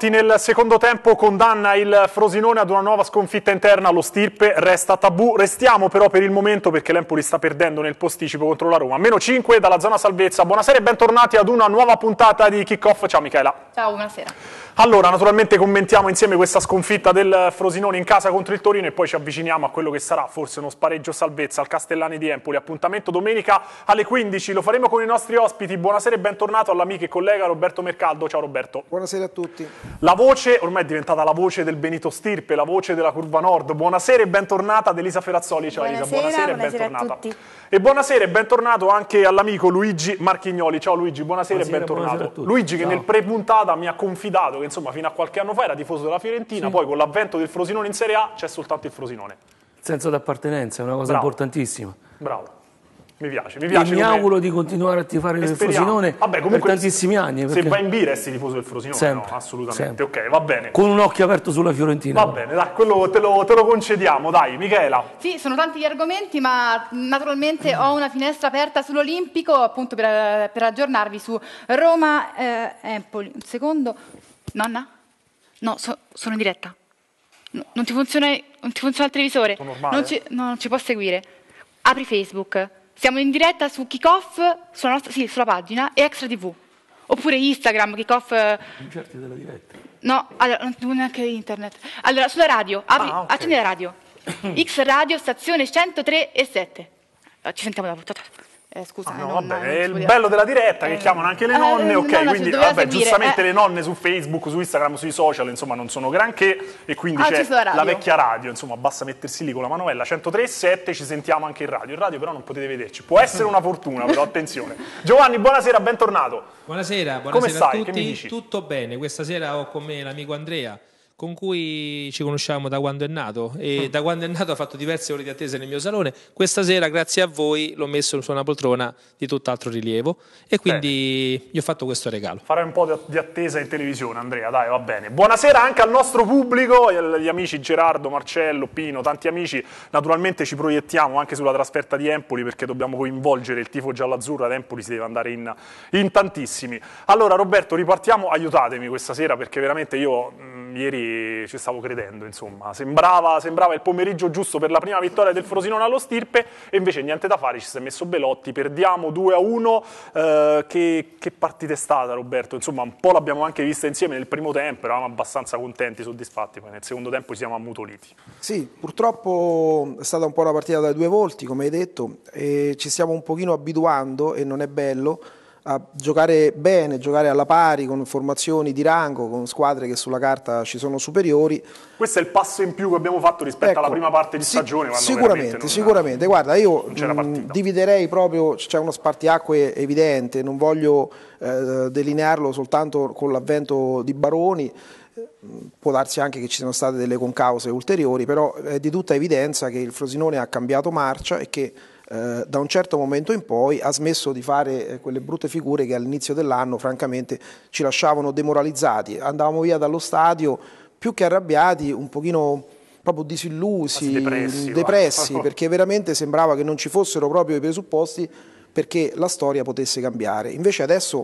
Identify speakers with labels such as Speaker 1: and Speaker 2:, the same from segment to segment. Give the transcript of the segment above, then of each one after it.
Speaker 1: Nel secondo tempo condanna il Frosinone ad una nuova sconfitta interna, lo Stirpe resta tabù, restiamo però per il momento perché l'Empoli sta perdendo nel posticipo contro la Roma, -5 dalla zona salvezza. Buonasera e bentornati ad una nuova puntata di Kickoff. Ciao Michela.
Speaker 2: Ciao, buonasera.
Speaker 1: Allora, naturalmente commentiamo insieme questa sconfitta del Frosinone in casa contro il Torino e poi ci avviciniamo a quello che sarà forse uno spareggio salvezza al Castellani di Empoli. Appuntamento domenica alle 15, lo faremo con i nostri ospiti. Buonasera e bentornato all'amico e collega Roberto Mercaldo. Ciao Roberto.
Speaker 3: Buonasera a tutti.
Speaker 1: La voce, ormai è diventata la voce del Benito Stirpe, la voce della Curva Nord. Buonasera e bentornata ad Elisa Ferrazzoli. Ciao Elisa, buonasera e bentornata. E buonasera e bentornato anche all'amico Luigi Marchignoli. Ciao Luigi, buonasera e bentornato. Luigi che nel pre-puntata mi ha confidato che insomma fino a qualche anno fa era tifoso della Fiorentina, poi con l'avvento del Frosinone in Serie A c'è soltanto il Frosinone.
Speaker 4: Senso d'appartenenza è una cosa importantissima.
Speaker 1: Bravo. Mi piace.
Speaker 4: E mi auguro di continuare a tifare il Frosinone per tantissimi anni.
Speaker 1: Se vai in B resti tifoso del Frosinone,
Speaker 4: sempre,
Speaker 1: no? Assolutamente.
Speaker 4: Sempre.
Speaker 1: Ok, va bene.
Speaker 4: Con un occhio aperto sulla Fiorentina.
Speaker 1: Va bene, dai, quello te lo concediamo, dai, Michela.
Speaker 2: Sì, sono tanti gli argomenti, ma naturalmente ho una finestra aperta sull'Olimpico, appunto per aggiornarvi su Roma-Empoli. Un secondo. Nonna? No, sono in diretta. No, non ti funziona il televisore?
Speaker 1: Normale?
Speaker 2: Non ci può seguire. Apri Facebook. Siamo in diretta su Kickoff, sulla pagina, e Extra TV. Oppure Instagram, Kickoff.
Speaker 4: Certi della diretta.
Speaker 2: No, allora, non neanche internet. Allora, sulla radio, accendi la radio. X Radio, stazione 103 e 7. Ci sentiamo dopo. Scusa,
Speaker 1: vabbè, è il bello della diretta che chiamano anche le nonne, ok, quindi vabbè, giustamente le nonne su Facebook, su Instagram, sui social, insomma, non sono granché e quindi c'è la vecchia radio, insomma, basta mettersi lì con la manovella 103.7, ci sentiamo anche in radio. In radio però non potete vederci, può essere una fortuna, però attenzione. Giovanni, buonasera, bentornato.
Speaker 5: Buonasera
Speaker 1: Come stai?
Speaker 5: A tutti.
Speaker 1: Che mi dici?
Speaker 5: Tutto bene, questa sera ho con me l'amico Andrea, con cui ci conosciamo da quando è nato e da quando è nato ha fatto diverse ore di attesa nel mio salone. Questa sera, grazie a voi, l'ho messo su una poltrona di tutt'altro rilievo e quindi gli ho fatto questo regalo.
Speaker 1: Farai un po' di attesa in televisione, Andrea, dai, va bene. Buonasera anche al nostro pubblico, gli amici Gerardo, Marcello, Pino, tanti amici. Naturalmente ci proiettiamo anche sulla trasferta di Empoli perché dobbiamo coinvolgere il tifo giallo-azzurro. Ad Empoli si deve andare in tantissimi. Allora Roberto, ripartiamo, aiutatemi questa sera perché veramente io ieri ci stavo credendo, insomma, sembrava il pomeriggio giusto per la prima vittoria del Frosinone allo Stirpe e invece niente da fare, ci si è messo Belotti, perdiamo 2-1, che partita è stata Roberto? Insomma un po' l'abbiamo anche vista insieme nel primo tempo, eravamo abbastanza contenti, soddisfatti, poi nel secondo tempo ci siamo ammutoliti.
Speaker 3: Sì, purtroppo è stata un po' una partita dai due volti, come hai detto, e ci stiamo un pochino abituando e non è bello a giocare bene, giocare alla pari con formazioni di rango, con squadre che sulla carta ci sono superiori.
Speaker 1: Questo è il passo in più che abbiamo fatto rispetto alla prima parte di stagione.
Speaker 3: Sicuramente, guarda, io dividerei proprio, c'è uno spartiacque evidente, non voglio delinearlo soltanto con l'avvento di Baroni, può darsi anche che ci siano state delle concause ulteriori, però è di tutta evidenza che il Frosinone ha cambiato marcia e che da un certo momento in poi ha smesso di fare quelle brutte figure che all'inizio dell'anno francamente ci lasciavano demoralizzati. Andavamo via dallo stadio più che arrabbiati, un pochino proprio disillusi, depressi perché veramente sembrava che non ci fossero proprio i presupposti perché la storia potesse cambiare. Invece adesso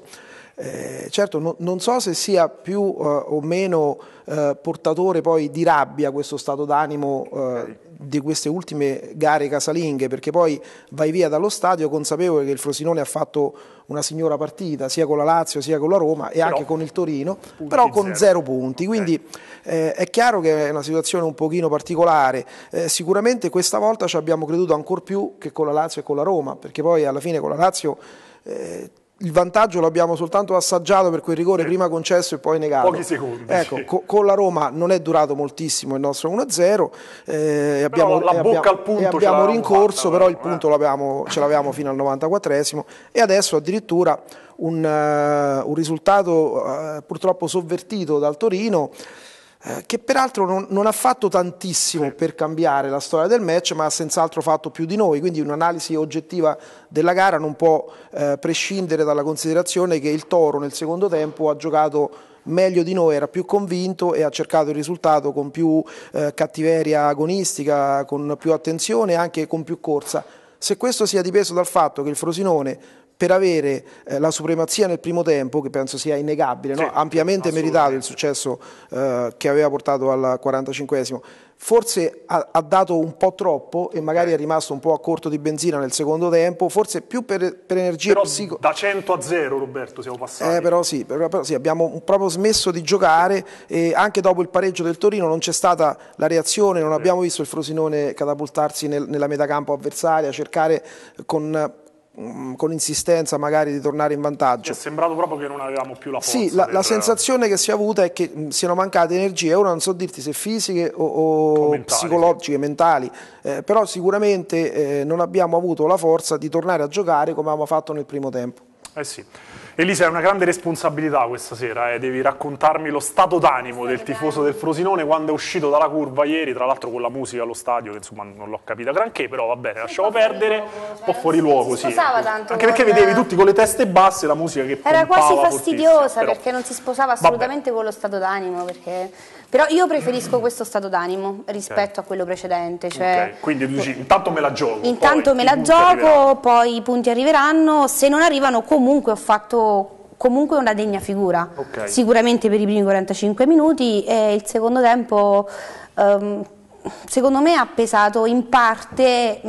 Speaker 3: certo non so se sia più o meno portatore poi di rabbia questo stato d'animo di queste ultime gare casalinghe, perché poi vai via dallo stadio consapevole che il Frosinone ha fatto una signora partita sia con la Lazio sia con la Roma e anche con il Torino, però con 0 punti, quindi è chiaro che è una situazione un pochino particolare. Sicuramente questa volta ci abbiamo creduto ancor più che con la Lazio e con la Roma, perché poi alla fine con la Lazio il vantaggio l'abbiamo soltanto assaggiato per quel rigore prima concesso e poi negato.
Speaker 1: Pochi secondi.
Speaker 3: Ecco, con la Roma non è durato moltissimo il nostro 1-0, abbiamo rincorso, però il punto ce l'avevamo fino al 94esimo e adesso addirittura un risultato purtroppo sovvertito dal Torino, che peraltro non ha fatto tantissimo per cambiare la storia del match, ma ha senz'altro fatto più di noi, quindi un'analisi oggettiva della gara non può prescindere dalla considerazione che il Toro nel secondo tempo ha giocato meglio di noi, era più convinto e ha cercato il risultato con più cattiveria agonistica, con più attenzione e anche con più corsa. Se questo sia dipeso dal fatto che il Frosinone per avere la supremazia nel primo tempo, che penso sia innegabile, no? Ampiamente meritato il successo che aveva portato al 45esimo. Forse ha dato un po' troppo e magari è rimasto un po' a corto di benzina nel secondo tempo, forse più per energie
Speaker 1: psicologiche. Da 100-0, Roberto, siamo passati.
Speaker 3: Però sì, abbiamo proprio smesso di giocare, e anche dopo il pareggio del Torino non c'è stata la reazione, non abbiamo visto il Frosinone catapultarsi nella metacampo avversaria, cercare con insistenza magari di tornare in vantaggio.
Speaker 1: È sembrato proprio che non avevamo più la forza.
Speaker 3: Sì, la sensazione che si è avuta è che siano mancate energie, ora non so dirti se fisiche o mentali, psicologiche, mentali, però sicuramente non abbiamo avuto la forza di tornare a giocare come avevamo fatto nel primo tempo.
Speaker 1: Sì. Elisa, è una grande responsabilità questa sera, devi raccontarmi lo stato d'animo del tifoso del Frosinone quando è uscito dalla curva ieri, tra l'altro con la musica allo stadio, che insomma non l'ho capita granché, però va bene, lasciamo perdere, un po' fuori luogo, sì.
Speaker 6: Tanto
Speaker 1: anche perché vedevi tutti con le teste basse, la musica che
Speaker 6: era quasi fastidiosa, perché non si sposava assolutamente con lo stato d'animo, però io preferisco questo stato d'animo rispetto a quello precedente. Cioè,
Speaker 1: quindi tu dici, intanto me la gioco.
Speaker 6: Intanto me la gioco, poi i punti arriveranno, se non arrivano comunque ho fatto una degna figura, sicuramente per i primi 45 minuti, e il secondo tempo secondo me ha pesato in parte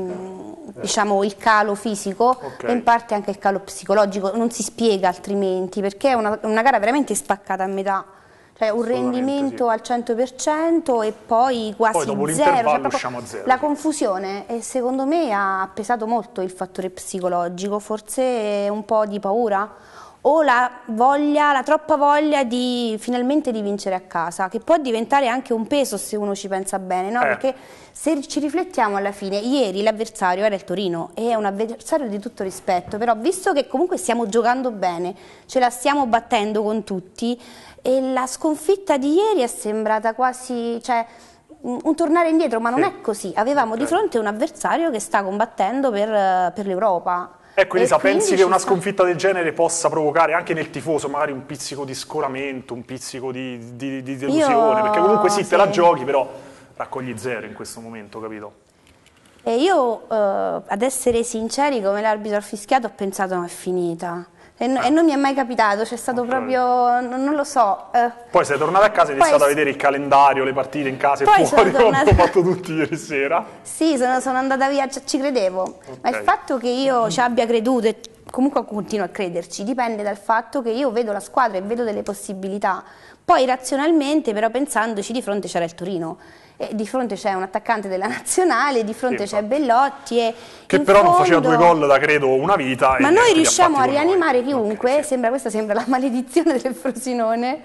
Speaker 6: diciamo il calo fisico e in parte anche il calo psicologico, non si spiega altrimenti, perché è una gara veramente spaccata a metà. Cioè un rendimento al 100% e poi quasi zero,
Speaker 1: usciamo a zero.
Speaker 6: La confusione, e secondo me ha pesato molto il fattore psicologico, forse un po' di paura o la troppa voglia finalmente di vincere a casa, che può diventare anche un peso se uno ci pensa bene, no? Perché se ci riflettiamo alla fine, ieri l'avversario era il Torino, e è un avversario di tutto rispetto, però visto che comunque stiamo giocando bene, ce la stiamo battendo con tutti, e la sconfitta di ieri è sembrata quasi, cioè, un tornare indietro, ma non è così. Avevamo di fronte un avversario che sta combattendo per l'Europa.
Speaker 1: Ecco Elisa, pensi che una sconfitta del genere possa provocare anche nel tifoso magari un pizzico di scoramento, un pizzico di delusione? Perché comunque te la giochi, però raccogli zero in questo momento, capito?
Speaker 6: E io, ad essere sinceri, come l'arbitro ha fischiato, ho pensato no, è finita. E non mi è mai capitato, c'è stato proprio, non lo so.
Speaker 1: Poi sei tornata a casa e hai iniziato a vedere il calendario, le partite in casa e fuori, come abbiamo fatto tutti ieri sera.
Speaker 6: Sì, sono andata via, ci credevo, ma il fatto che io ci abbia creduto e comunque continuo a crederci dipende dal fatto che io vedo la squadra e vedo delle possibilità. Poi razionalmente, però pensandoci, di fronte c'era il Torino. E di fronte c'è un attaccante della nazionale, di fronte c'è Bellotti
Speaker 1: che però non faceva 2 gol da credo una vita.
Speaker 6: Ma noi riusciamo a rianimare chiunque, questa sembra la maledizione del Frosinone.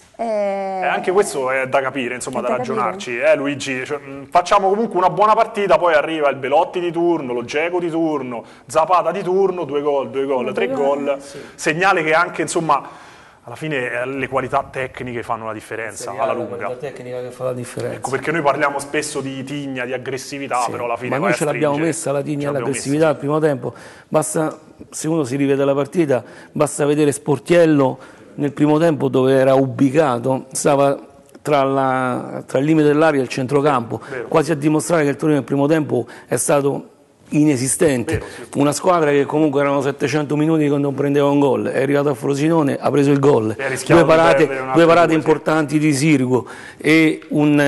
Speaker 1: Anche questo è da capire, insomma, da ragionarci, Luigi. Cioè, facciamo comunque una buona partita, poi arriva il Belotti di turno, lo Dzeko di turno, Zapata di turno, 2 gol, 3 gol. Segnale che anche, insomma, alla fine le qualità tecniche fanno la differenza alla lunga.
Speaker 4: La tecnica che fa la differenza.
Speaker 1: Ecco, perché noi parliamo spesso di tigna, di aggressività, però alla fine
Speaker 4: ma noi ce l'abbiamo messa la tigna e l'aggressività al primo tempo. Basta, se uno si rivede la partita, basta vedere Sportiello nel primo tempo dove era ubicato, stava tra il limite dell'area e il centrocampo, quasi a dimostrare che il Torino nel primo tempo è stato inesistente. Una squadra che comunque erano 700 minuti che non prendeva un gol, è arrivato a Frosinone, ha preso il gol, due parate importanti di Sirigu e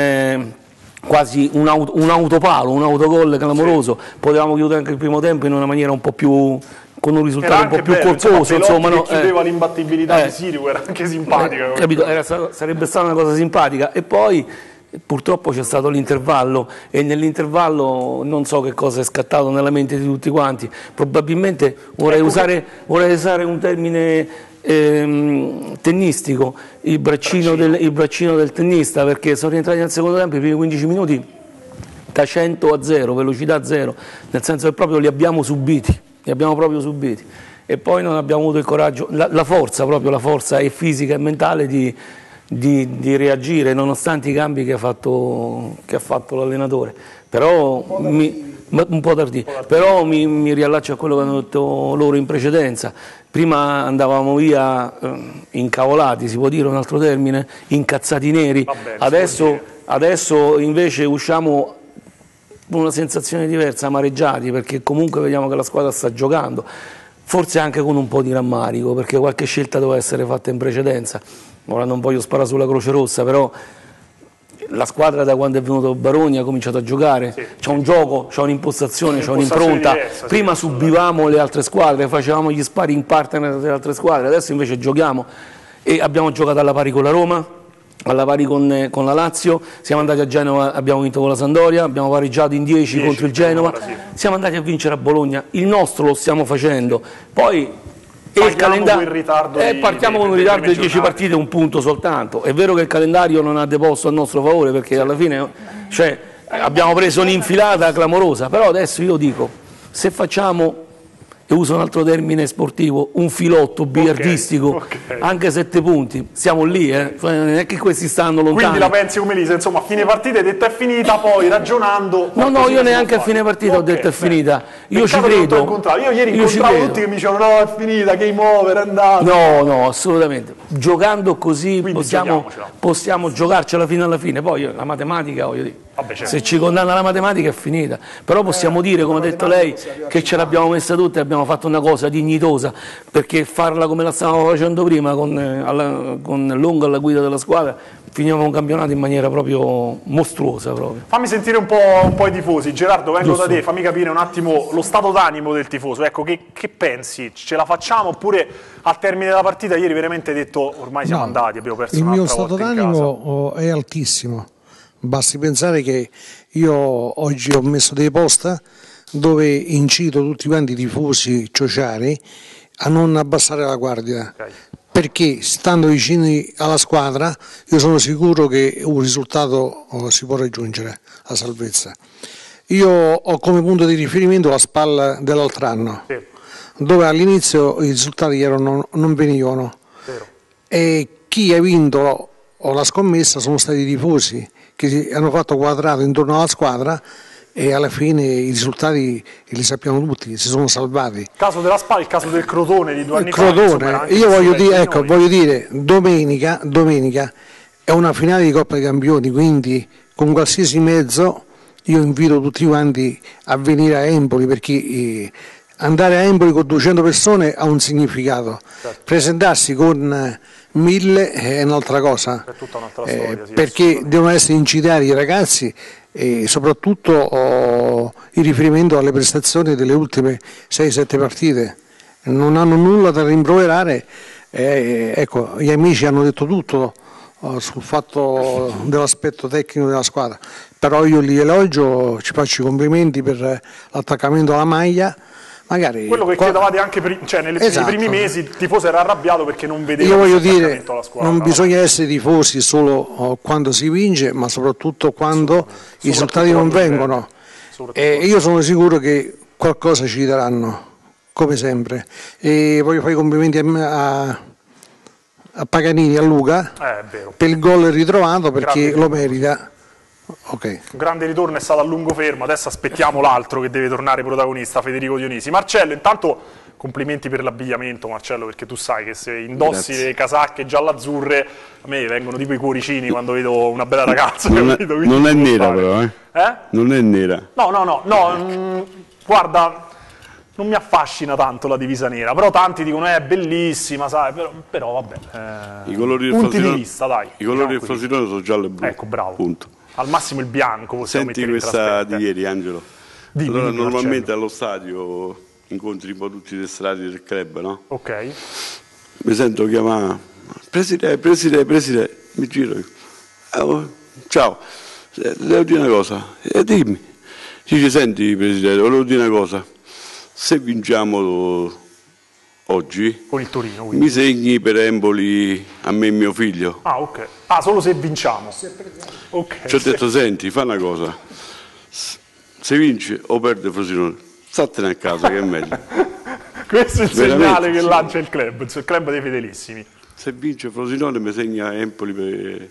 Speaker 4: quasi un autopalo, un autogol clamoroso. Potevamo chiudere anche il primo tempo in una maniera un po' più, con un risultato un po' più corposo, insomma,
Speaker 1: che chiudeva l'imbattibilità di Sirigu, era anche simpatica,
Speaker 4: capito? Sarebbe stata una cosa simpatica. E poi purtroppo c'è stato l'intervallo, e nell'intervallo non so che cosa è scattato nella mente di tutti quanti. Probabilmente vorrei usare un termine tennistico, il braccino del tennista, perché sono rientrati nel secondo tempo i primi 15 minuti da 100 a 0, velocità 0, nel senso che proprio li abbiamo proprio subiti, e poi non abbiamo avuto il coraggio, la forza e fisica e mentale di reagire, nonostante i cambi che ha fatto l'allenatore. Però un po' tardi, però mi riallaccio a quello che hanno detto loro in precedenza. Prima andavamo via incavolati, si può dire un altro termine, incazzati neri. Adesso invece usciamo con una sensazione diversa, amareggiati, perché comunque vediamo che la squadra sta giocando. forse anche con un po' di rammarico, perché qualche scelta doveva essere fatta in precedenza. Ora non voglio sparare sulla Croce Rossa, però la squadra da quando è venuto Baroni ha cominciato a giocare, c'è un gioco, c'è un'impostazione, c'è un'impronta. Prima subivamo le altre squadre, facevamo gli sparring partner delle altre squadre, adesso invece giochiamo e abbiamo giocato alla pari con la Roma, alla pari con la Lazio, siamo andati a Genova, abbiamo vinto con la Sampdoria, abbiamo pareggiato in 10 contro il Genova, siamo andati a vincere a Bologna, il nostro lo stiamo facendo, poi il calendario partiamo con un ritardo di 10 partite, un punto soltanto. È vero che il calendario non ha deposto a nostro favore, perché alla fine abbiamo preso un'infilata clamorosa, però adesso io dico, se facciamo, e uso un altro termine sportivo, un filotto biliardistico, anche 7 punti, siamo lì, non è che questi stanno lontani.
Speaker 1: Quindi la pensi come Lisa, insomma, a fine partita hai detto è finita, poi ragionando...
Speaker 4: No, io neanche a fine partita ho detto è finita, io ci credo.
Speaker 1: Io ieri incontravo tutti che mi dicevano no, è finita, game over, è andato.
Speaker 4: No, assolutamente, giocando così possiamo giocarcela fino alla fine, poi la matematica, voglio dire, se ci condanna la matematica è finita, però possiamo dire, come ha detto lei, che ce l'abbiamo messa tutta e abbiamo fatto una cosa dignitosa, perché farla come la stavamo facendo prima con Longo alla guida della squadra, finiamo un campionato in maniera proprio mostruosa.
Speaker 1: Fammi sentire un po' i tifosi. Gerardo, vengo da te, fammi capire un attimo lo stato d'animo del tifoso. Ecco, che pensi? Ce la facciamo oppure al termine della partita ieri veramente hai detto ormai siamo andati, abbiamo perso un'altra volta in casa?
Speaker 7: Il mio stato d'animo è altissimo. Basti pensare che io oggi ho messo dei post dove incito tutti quanti i tifosi ciociari a non abbassare la guardia, perché stando vicini alla squadra io sono sicuro che un risultato si può raggiungere, la salvezza. Io ho come punto di riferimento la SPAL dell'altro anno, dove all'inizio i risultati non venivano e chi ha vinto la scommessa sono stati i tifosi che hanno fatto quadrato intorno alla squadra e alla fine i risultati li sappiamo tutti, si sono salvati. Il
Speaker 1: caso della SPA, il caso del Crotone di 2 anni fa.
Speaker 7: Crotone, io voglio dire, domenica è una finale di Coppa dei Campioni, quindi con qualsiasi mezzo io invito tutti quanti a venire a Empoli, perché andare a Empoli con 200 persone ha un significato, presentarsi con 1000 è un'altra cosa, è tutta un'altra storia, perché devono essere incitati i ragazzi e soprattutto in riferimento alle prestazioni delle ultime 6-7 partite, non hanno nulla da rimproverare, ecco, gli amici hanno detto tutto sul fatto dell'aspetto tecnico della squadra, però io li elogio, ci faccio i complimenti per l'attaccamento alla maglia. Magari
Speaker 1: quello che chiedevate anche nei primi mesi, il tifoso era arrabbiato perché non vedeva.
Speaker 7: Io voglio dire, alla squadra, non bisogna essere tifosi solo quando si vince, ma soprattutto quando i risultati non vengono. E io sono sicuro che qualcosa ci daranno, come sempre. E voglio fare i complimenti a Paganini, a Luca, per il gol ritrovato, perché lo merita.
Speaker 1: Un grande ritorno, è stato a lungo fermo, adesso aspettiamo l'altro che deve tornare protagonista, Federico Dionisi. Marcello, intanto complimenti per l'abbigliamento, Marcello, perché tu sai che se indossi le casacche giallo-azzurre a me vengono tipo i cuoricini quando vedo una bella ragazza.
Speaker 8: Non è nera però, non è nera.
Speaker 1: No, guarda, non mi affascina tanto la divisa nera, però tanti dicono è bellissima, sai, però vabbè,
Speaker 8: i colori
Speaker 1: punti di vista, dai.
Speaker 8: I colori del Frosinone sono giallo e blu.
Speaker 1: Ecco, bravo.
Speaker 8: Punto.
Speaker 1: Al massimo il bianco possiamo mettere in
Speaker 8: questa
Speaker 1: trasferta.
Speaker 8: di ieri, Angelo. Allora, normalmente allo stadio incontri un po' tutti gli estratti del club, no?
Speaker 1: Ok.
Speaker 8: Mi sento chiamare, presidente, mi giro. Ciao, devo dire una cosa. Dimmi. Dice, senti presidente, volevo dire una cosa. Se vinciamo oggi,
Speaker 1: con il Torino, quindi
Speaker 8: mi segni per Empoli a me e mio figlio.
Speaker 1: Ah, ok. Ah, solo se vinciamo.
Speaker 8: Ci ho detto, senti, fa una cosa, se vince o perde Frosinone, statene a casa che è meglio.
Speaker 1: Questo è il segnale che lancia il club dei fedelissimi.
Speaker 8: Se vince Frosinone mi segna Empoli per...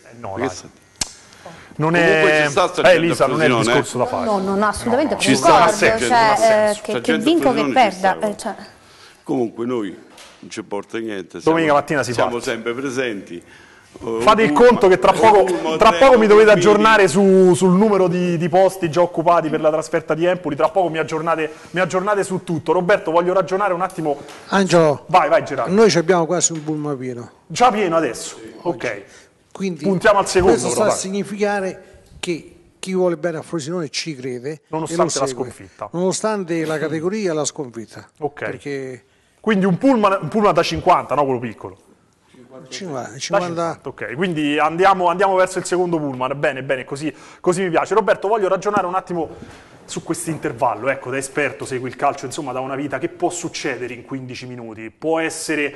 Speaker 1: non è Elisa, non è il discorso da fare.
Speaker 6: No, assolutamente
Speaker 8: ci sta,
Speaker 6: che vinco che perda.
Speaker 8: Comunque noi non ci porta niente,
Speaker 1: domenica mattina
Speaker 8: siamo sempre presenti,
Speaker 1: Fate il conto che tra poco mi dovete aggiornare sul numero di posti già occupati per la trasferta di Empoli, tra poco mi aggiornate su tutto. Roberto, voglio ragionare un attimo.
Speaker 7: Angelo,
Speaker 1: vai Gerardo.
Speaker 7: Noi abbiamo quasi un pullman pieno.
Speaker 1: Già pieno adesso? Sì, ok. Quindi puntiamo al secondo.
Speaker 7: Questo sta a significare che chi vuole bene a Frosinone ci crede,
Speaker 1: nonostante la sconfitta.
Speaker 7: Nonostante la categoria e la sconfitta.
Speaker 1: Ok.
Speaker 7: Perché...
Speaker 1: Quindi un pullman da 50, no quello piccolo?
Speaker 7: 50.
Speaker 1: Ok, quindi andiamo verso il secondo pullman. Bene, così mi piace. Roberto, voglio ragionare un attimo su questo intervallo. Ecco, da esperto segui il calcio insomma da una vita. Che può succedere in 15 minuti? Può essere,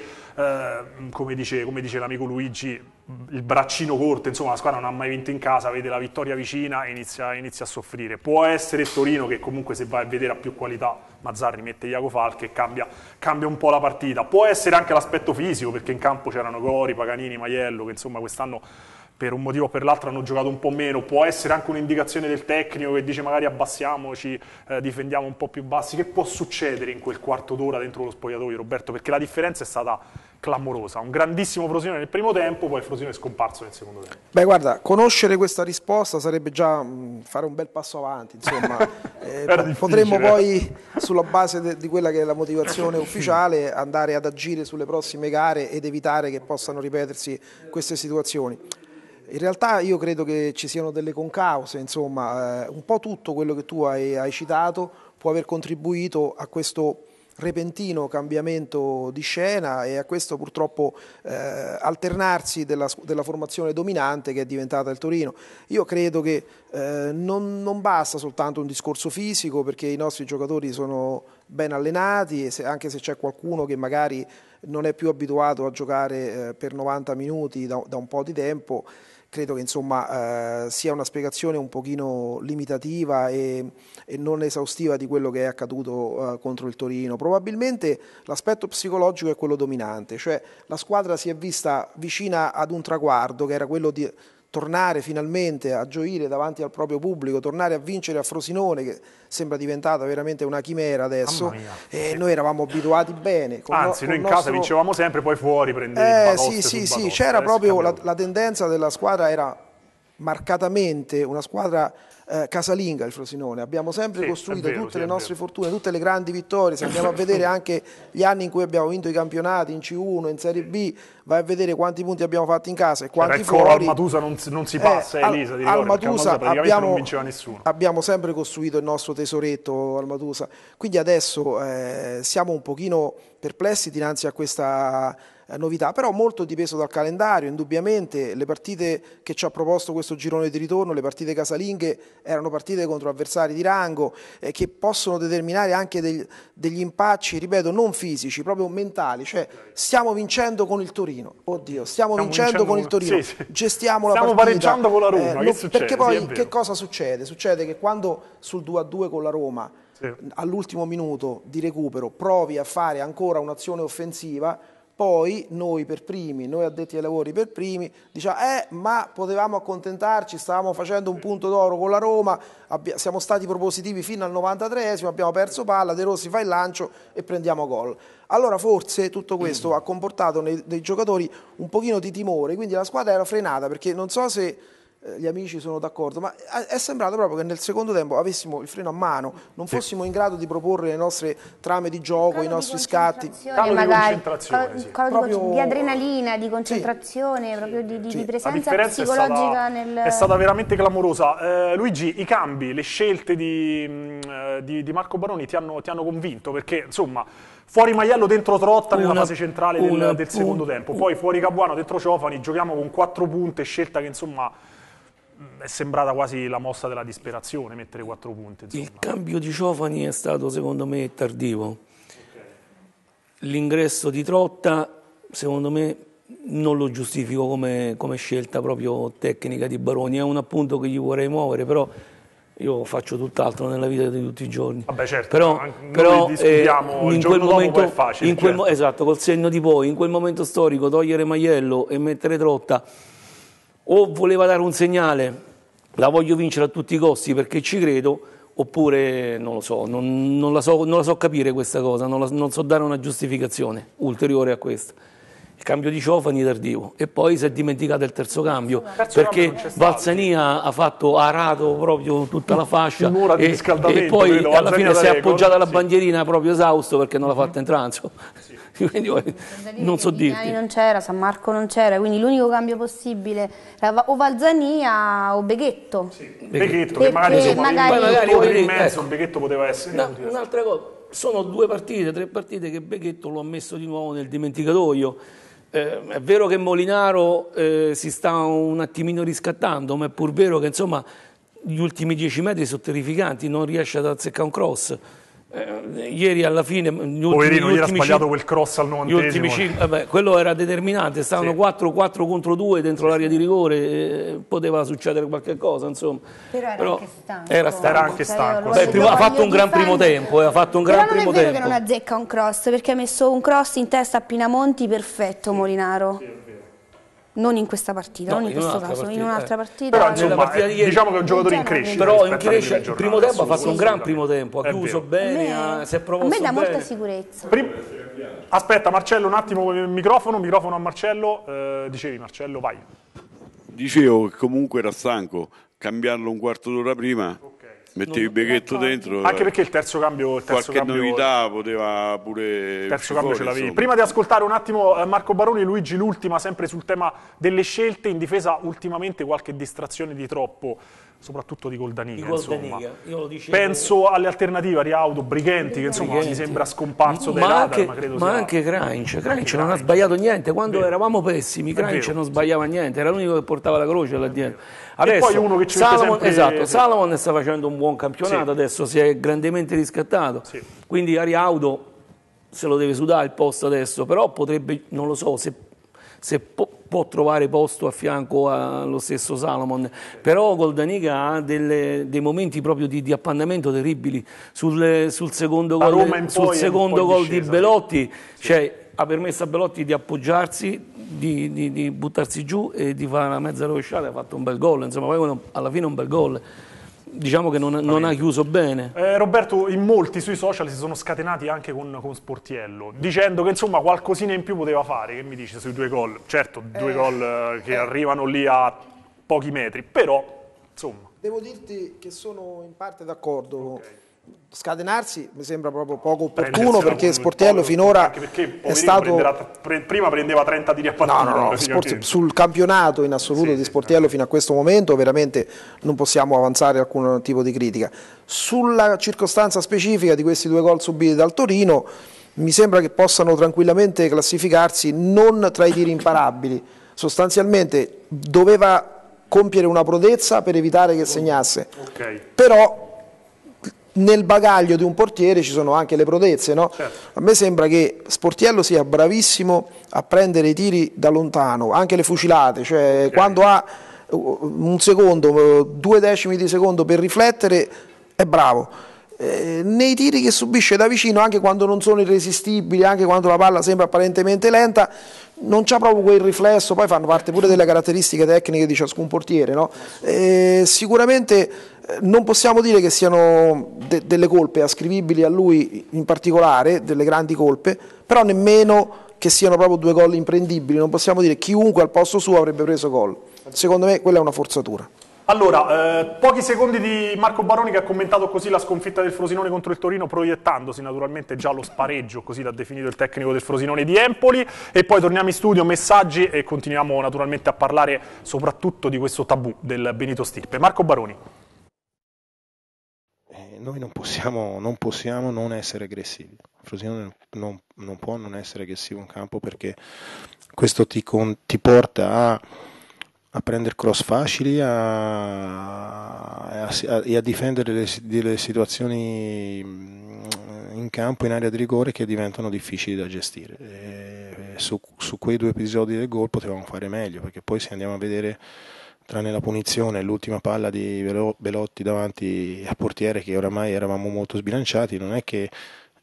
Speaker 1: come dice l'amico Luigi, il braccino corto, insomma la squadra non ha mai vinto in casa, vede la vittoria vicina e inizia a soffrire. Può essere il Torino che comunque, se vai a vedere, ha più qualità, Mazzarri mette Iago Falche e cambia un po' la partita. Può essere anche l'aspetto fisico, perché in campo c'erano Gori, Paganini, Maiello, che insomma quest'anno per un motivo o per l'altro hanno giocato un po' meno. Può essere anche un'indicazione del tecnico che dice magari abbassiamoci, difendiamo un po' più bassi. Che può succedere in quel quarto d'ora dentro lo spogliatoio, Roberto? Perché la differenza è stata clamorosa, un grandissimo Frosinone nel primo tempo, poi Frosinone è scomparso nel secondo tempo.
Speaker 3: Beh, guarda, conoscere questa risposta sarebbe già fare un bel passo avanti, insomma. Potremmo poi, sulla base di quella che è la motivazione ufficiale, andare ad agire sulle prossime gare ed evitare che possano ripetersi queste situazioni. In realtà io credo che ci siano delle concause, insomma, un po' tutto quello che tu hai citato può aver contribuito a questo repentino cambiamento di scena e a questo purtroppo alternarsi della formazione dominante che è diventata il Torino. Io credo che non basta soltanto un discorso fisico, perché i nostri giocatori sono ben allenati e anche se c'è qualcuno che magari non è più abituato a giocare per 90 minuti da un po' di tempo, credo che insomma sia una spiegazione un pochino limitativa e non esaustiva di quello che è accaduto contro il Torino. Probabilmente l'aspetto psicologico è quello dominante, cioè la squadra si è vista vicina ad un traguardo che era quello di tornare finalmente a gioire davanti al proprio pubblico, tornare a vincere a Frosinone, che sembra diventata veramente una chimera adesso, e noi eravamo abituati bene.
Speaker 1: Noi in casa vincevamo sempre, poi fuori prendevi
Speaker 3: sì, c'era proprio la tendenza della squadra, era marcatamente una squadra casalinga il Frosinone. Abbiamo sempre costruito tutte le nostre fortune, tutte le grandi vittorie. Se andiamo a vedere anche gli anni in cui abbiamo vinto i campionati in C1, in Serie B, vai a vedere quanti punti abbiamo fatto in casa e quanti fuori.
Speaker 1: Al Matusa non si passa, Elisa, ti ricordi? Al Matusa
Speaker 3: non vinceva nessuno. Abbiamo sempre costruito il nostro tesoretto al Matusa. Quindi adesso siamo un pochino perplessi dinanzi a questa novità, però molto dipeso dal calendario. Indubbiamente le partite che ci ha proposto questo girone di ritorno, le partite casalinghe, erano partite contro avversari di rango che possono determinare anche degli impacci, ripeto, non fisici, proprio mentali, cioè stiamo vincendo con il Torino, stiamo vincendo con il Torino, gestiamo la partita,
Speaker 1: pareggiando con la Roma, che succede?
Speaker 3: Perché poi che cosa succede? Succede che quando sul 2-2 con la Roma all'ultimo minuto di recupero provi a fare ancora un'azione offensiva, poi noi addetti ai lavori per primi, diciamo ma potevamo accontentarci, stavamo facendo un punto d'oro con la Roma, siamo stati propositivi fino al 93esimo, abbiamo perso palla, De Rossi fa il lancio e prendiamo gol. Allora forse tutto questo ha comportato nei giocatori un pochino di timore, quindi la squadra era frenata, perché non so se gli amici sono d'accordo, ma è sembrato proprio che nel secondo tempo avessimo il freno a mano, non fossimo in grado di proporre le nostre trame di gioco, i nostri scatti.
Speaker 6: Di adrenalina, di concentrazione, proprio di presenza psicologica
Speaker 1: è stata veramente clamorosa. Luigi, i cambi, le scelte di Marco Baroni ti hanno convinto? Perché insomma, fuori Maiello, dentro Trotta nella fase centrale del secondo tempo, poi fuori Capuano, dentro Ciofani, giochiamo con 4 punte, scelta che insomma è sembrata quasi la mossa della disperazione, mettere 4 punti. Insomma.
Speaker 4: Il cambio di Ciofani è stato secondo me tardivo. L'ingresso di Trotta secondo me non lo giustifico come scelta proprio tecnica di Baroni, è un appunto che gli vorrei muovere, però io faccio tutt'altro nella vita di tutti i giorni.
Speaker 1: Vabbè, certo,
Speaker 4: però
Speaker 1: discutiamo il giorno dopo poi è facile.
Speaker 4: Esatto, col senno di poi, in quel momento storico, togliere Maiello e mettere Trotta, o voleva dare un segnale, la voglio vincere a tutti i costi perché ci credo, oppure non lo so, non la so capire questa cosa, non so dare una giustificazione ulteriore a questa. il cambio di Ciofani tardivo, e poi si è dimenticato il terzo cambio, perché Valsania ha arato proprio tutta la fascia e poi alla fine si è appoggiata alla bandierina proprio esausto perché non l'ha fatta entrare. Quindi, non so dirti.
Speaker 6: Non c'era, San Marco non c'era, quindi l'unico cambio possibile era o Valzania o Beghetto.
Speaker 1: Beghetto, che magari in mezzo, Beghetto poteva essere.
Speaker 4: Un'altra cosa, sono 2 partite, 3 partite che Beghetto lo ha messo di nuovo nel dimenticatoio. È vero che Molinaro si sta un attimino riscattando, ma è pur vero che insomma gli ultimi 10 metri sono terrificanti, non riesce ad azzeccare un cross. Ieri alla fine
Speaker 1: Poverino, ieri ha sbagliato quel cross al 90esimo.
Speaker 4: Quello era determinante, stavano 4 contro 2 dentro l'area di rigore, poteva succedere qualche cosa, insomma.
Speaker 6: Però era
Speaker 1: anche stanco.
Speaker 4: Ha fatto un gran primo tempo,
Speaker 6: Però non è vero che non azzecca un cross, perché ha messo un cross in testa a Pinamonti perfetto Molinaro. Non in questa partita, non in questo caso, in un'altra partita.
Speaker 1: Però insomma, diciamo che è un giocatore in crescita.
Speaker 4: Però in crescita, il primo tempo ha fatto un gran primo tempo, ha chiuso bene, si è promosso bene.
Speaker 6: A me dà molta sicurezza.
Speaker 1: Aspetta Marcello, un attimo con il microfono a Marcello. Dicevi Marcello, vai.
Speaker 8: Dicevo che comunque era stanco, cambiarlo un quarto d'ora prima. Mettevi Beghetto dentro.
Speaker 1: Anche perché il terzo cambio.
Speaker 8: Qualche novità poteva pure.
Speaker 1: Il terzo cambio ce l'avevi. Prima di ascoltare un attimo Marco Baroni, Luigi, l'ultima, sempre sul tema delle scelte in difesa, ultimamente qualche distrazione di troppo, soprattutto di Goldaniga.
Speaker 4: Io lo dicevo.
Speaker 1: Penso alle alternative a Riaudo, Brighenti, che insomma mi sembra scomparso dai radar, ma credo sia.
Speaker 4: Anche Krajnc non ha sbagliato niente. Quando eravamo pessimi, Krajnc non sbagliava niente, era l'unico che portava la croce là dietro. Adesso,
Speaker 1: e poi uno che ci
Speaker 4: Salomon sta facendo un buon campionato, adesso si è grandemente riscattato, quindi Ariaudo se lo deve sudare il posto adesso, però potrebbe, non lo so, se può trovare posto a fianco allo stesso Salomon, però Goldaniga ha dei momenti proprio di appannamento terribili sul secondo gol di Belotti, cioè ha permesso a Belotti di appoggiarsi, di buttarsi giù e di fare una mezza rovesciata, ha fatto un bel gol, insomma poi alla fine un bel gol. Diciamo che non ha chiuso bene.
Speaker 1: Roberto, in molti sui social si sono scatenati anche con Sportiello, dicendo che insomma qualcosina in più poteva fare. Che mi dice sui 2 gol? Certo, 2 gol che arrivano lì a pochi metri, però insomma.
Speaker 3: Devo dirti che sono in parte d'accordo. Scatenarsi mi sembra proprio poco opportuno, perché Sportiello finora è stato
Speaker 1: prima prendeva 30 tiri a partita.
Speaker 3: Sul campionato in assoluto di Sportiello fino a questo momento veramente non possiamo avanzare alcun tipo di critica. Sulla circostanza specifica di questi 2 gol subiti dal Torino mi sembra che possano tranquillamente classificarsi non tra i tiri imparabili. Sostanzialmente doveva compiere una prodezza per evitare che segnasse, però nel bagaglio di un portiere ci sono anche le prodezze, no? Certo. A me sembra che Sportiello sia bravissimo a prendere i tiri da lontano, anche le fucilate, cioè quando ha un secondo, 2 decimi di secondo per riflettere è bravo. Nei tiri che subisce da vicino, anche quando non sono irresistibili, anche quando la palla sembra apparentemente lenta, non c'ha proprio quel riflesso, poi fanno parte pure delle caratteristiche tecniche di ciascun portiere, no? Sicuramente non possiamo dire che siano delle colpe ascrivibili a lui in particolare, delle grandi colpe, però nemmeno che siano proprio 2 gol imprendibili, non possiamo dire chiunque al posto suo avrebbe preso gol. Secondo me quella è una forzatura.
Speaker 1: Allora, pochi secondi di Marco Baroni, che ha commentato così la sconfitta del Frosinone contro il Torino, proiettandosi naturalmente già lo spareggio, così l'ha definito il tecnico del Frosinone di Empoli, e poi torniamo in studio, messaggi, e continuiamo naturalmente a parlare soprattutto di questo tabù del Benito Stirpe. Marco Baroni.
Speaker 9: Noi non possiamo non essere aggressivi. Il Frosinone non può non essere aggressivo in campo, perché questo ti porta a prendere cross facili e a difendere delle situazioni in campo, in area di rigore, che diventano difficili da gestire. Su quei 2 episodi del gol potevamo fare meglio, perché poi, se andiamo a vedere, tranne la punizione e l'ultima palla di Belotti davanti al portiere, che oramai eravamo molto sbilanciati, non è che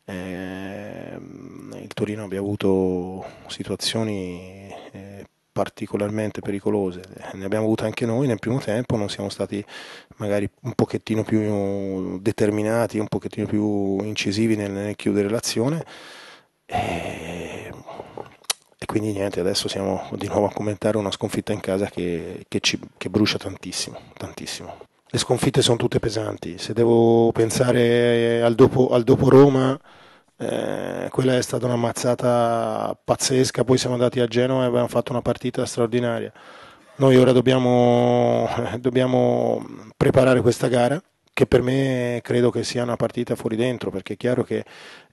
Speaker 9: il Torino abbia avuto situazioni particolarmente pericolose. Ne abbiamo avute anche noi nel primo tempo, non siamo stati magari un pochettino più determinati, un pochettino più incisivi nel chiudere l'azione, E quindi niente, adesso siamo di nuovo a commentare una sconfitta in casa che brucia tantissimo, tantissimo. Le sconfitte sono tutte pesanti, se devo pensare al dopo Roma, quella è stata una mazzata pazzesca, poi siamo andati a Genova e abbiamo fatto una partita straordinaria. Noi ora dobbiamo preparare questa gara, che per me credo che sia una partita fuori dentro, perché è chiaro che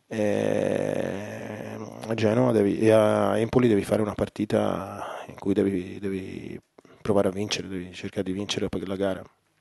Speaker 9: a Genova e a Empoli devi fare una partita in cui devi provare a vincere, devi cercare di vincere la gara.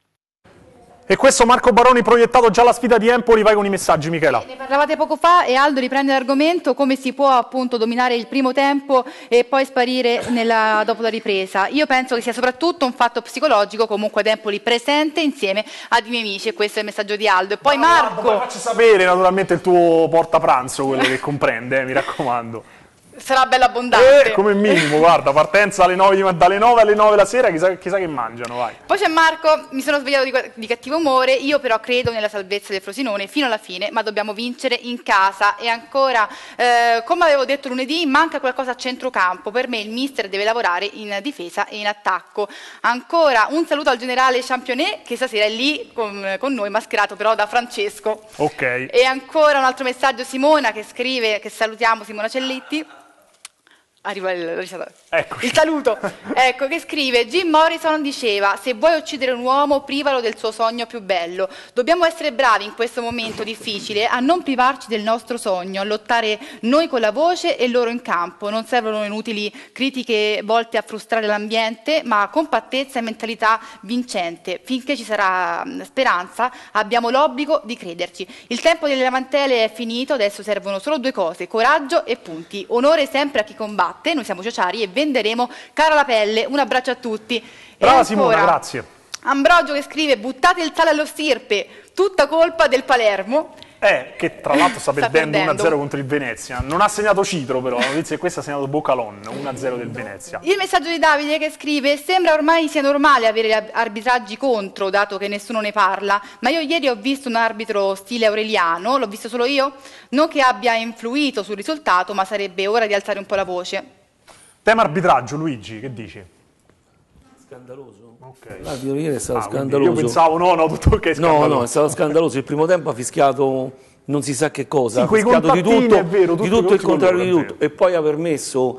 Speaker 1: E questo Marco Baroni proiettato già alla sfida di Empoli, vai con i messaggi Michela.
Speaker 2: Ne parlavate poco fa e Aldo riprende l'argomento, come si può appunto dominare il primo tempo e poi sparire dopo la ripresa. Io penso che sia soprattutto un fatto psicologico, comunque ad Empoli presente insieme ai miei amici, e questo è il messaggio di Aldo. E poi Marco...
Speaker 1: Poi facci sapere naturalmente il tuo portapranzo, quello che comprende, mi raccomando.
Speaker 2: Sarà bello abbondante.
Speaker 1: Come minimo, guarda, partenza dalle 9 alle 9 la sera, chissà che mangiano, vai.
Speaker 2: Poi c'è Marco, mi sono svegliato di cattivo umore, io però credo nella salvezza del Frosinone fino alla fine, ma dobbiamo vincere in casa. E ancora, come avevo detto lunedì, manca qualcosa a centrocampo, per me il mister deve lavorare in difesa e in attacco. Ancora un saluto al generale Championnet, che stasera è lì con noi, mascherato però da Francesco.
Speaker 1: Ok.
Speaker 2: E ancora un altro messaggio, Simona, che scrive, che salutiamo, Simona Cellitti. Arriva il saluto, ecco, che scrive: Jim Morrison diceva: se vuoi uccidere un uomo privalo del suo sogno più bello. Dobbiamo essere bravi in questo momento difficile a non privarci del nostro sogno, a lottare noi con la voce e loro in campo. Non servono inutili critiche volte a frustrare l'ambiente, ma compattezza e mentalità vincente. Finché ci sarà speranza abbiamo l'obbligo di crederci. Il tempo delle lamentele è finito, adesso servono solo due cose: coraggio e punti. Onore sempre a chi combatte. Noi siamo ciociari e venderemo cara la pelle. Un abbraccio a tutti.
Speaker 1: Brava
Speaker 2: ancora,
Speaker 1: Simona, grazie.
Speaker 2: Ambrogio che scrive: buttate il sale allo stirpe, tutta colpa del Palermo.
Speaker 1: Che tra l'altro sta perdendo 1-0 contro il Venezia. Non ha segnato Citro, però la notizia è questa: ha segnato Bocalon, 1-0 del Venezia.
Speaker 2: Il messaggio di Davide che scrive: sembra ormai sia normale avere arbitraggi contro, dato che nessuno ne parla, ma io ieri ho visto un arbitro stile Aureliano, l'ho visto solo io, non che abbia influito sul risultato, ma sarebbe ora di alzare un po' la voce.
Speaker 1: Tema arbitraggio, Luigi, che dici?
Speaker 4: Scandaloso.
Speaker 1: Okay.
Speaker 4: L'arbitro ieri è stato scandaloso.
Speaker 1: Io pensavo tutto che è scandaloso.
Speaker 4: No, è stato scandaloso. Il primo tempo ha fischiato non si sa che cosa,
Speaker 1: sì,
Speaker 4: ha fischiato di tutto,
Speaker 1: è vero,
Speaker 4: di tutto il contrario di tutto, e poi ha permesso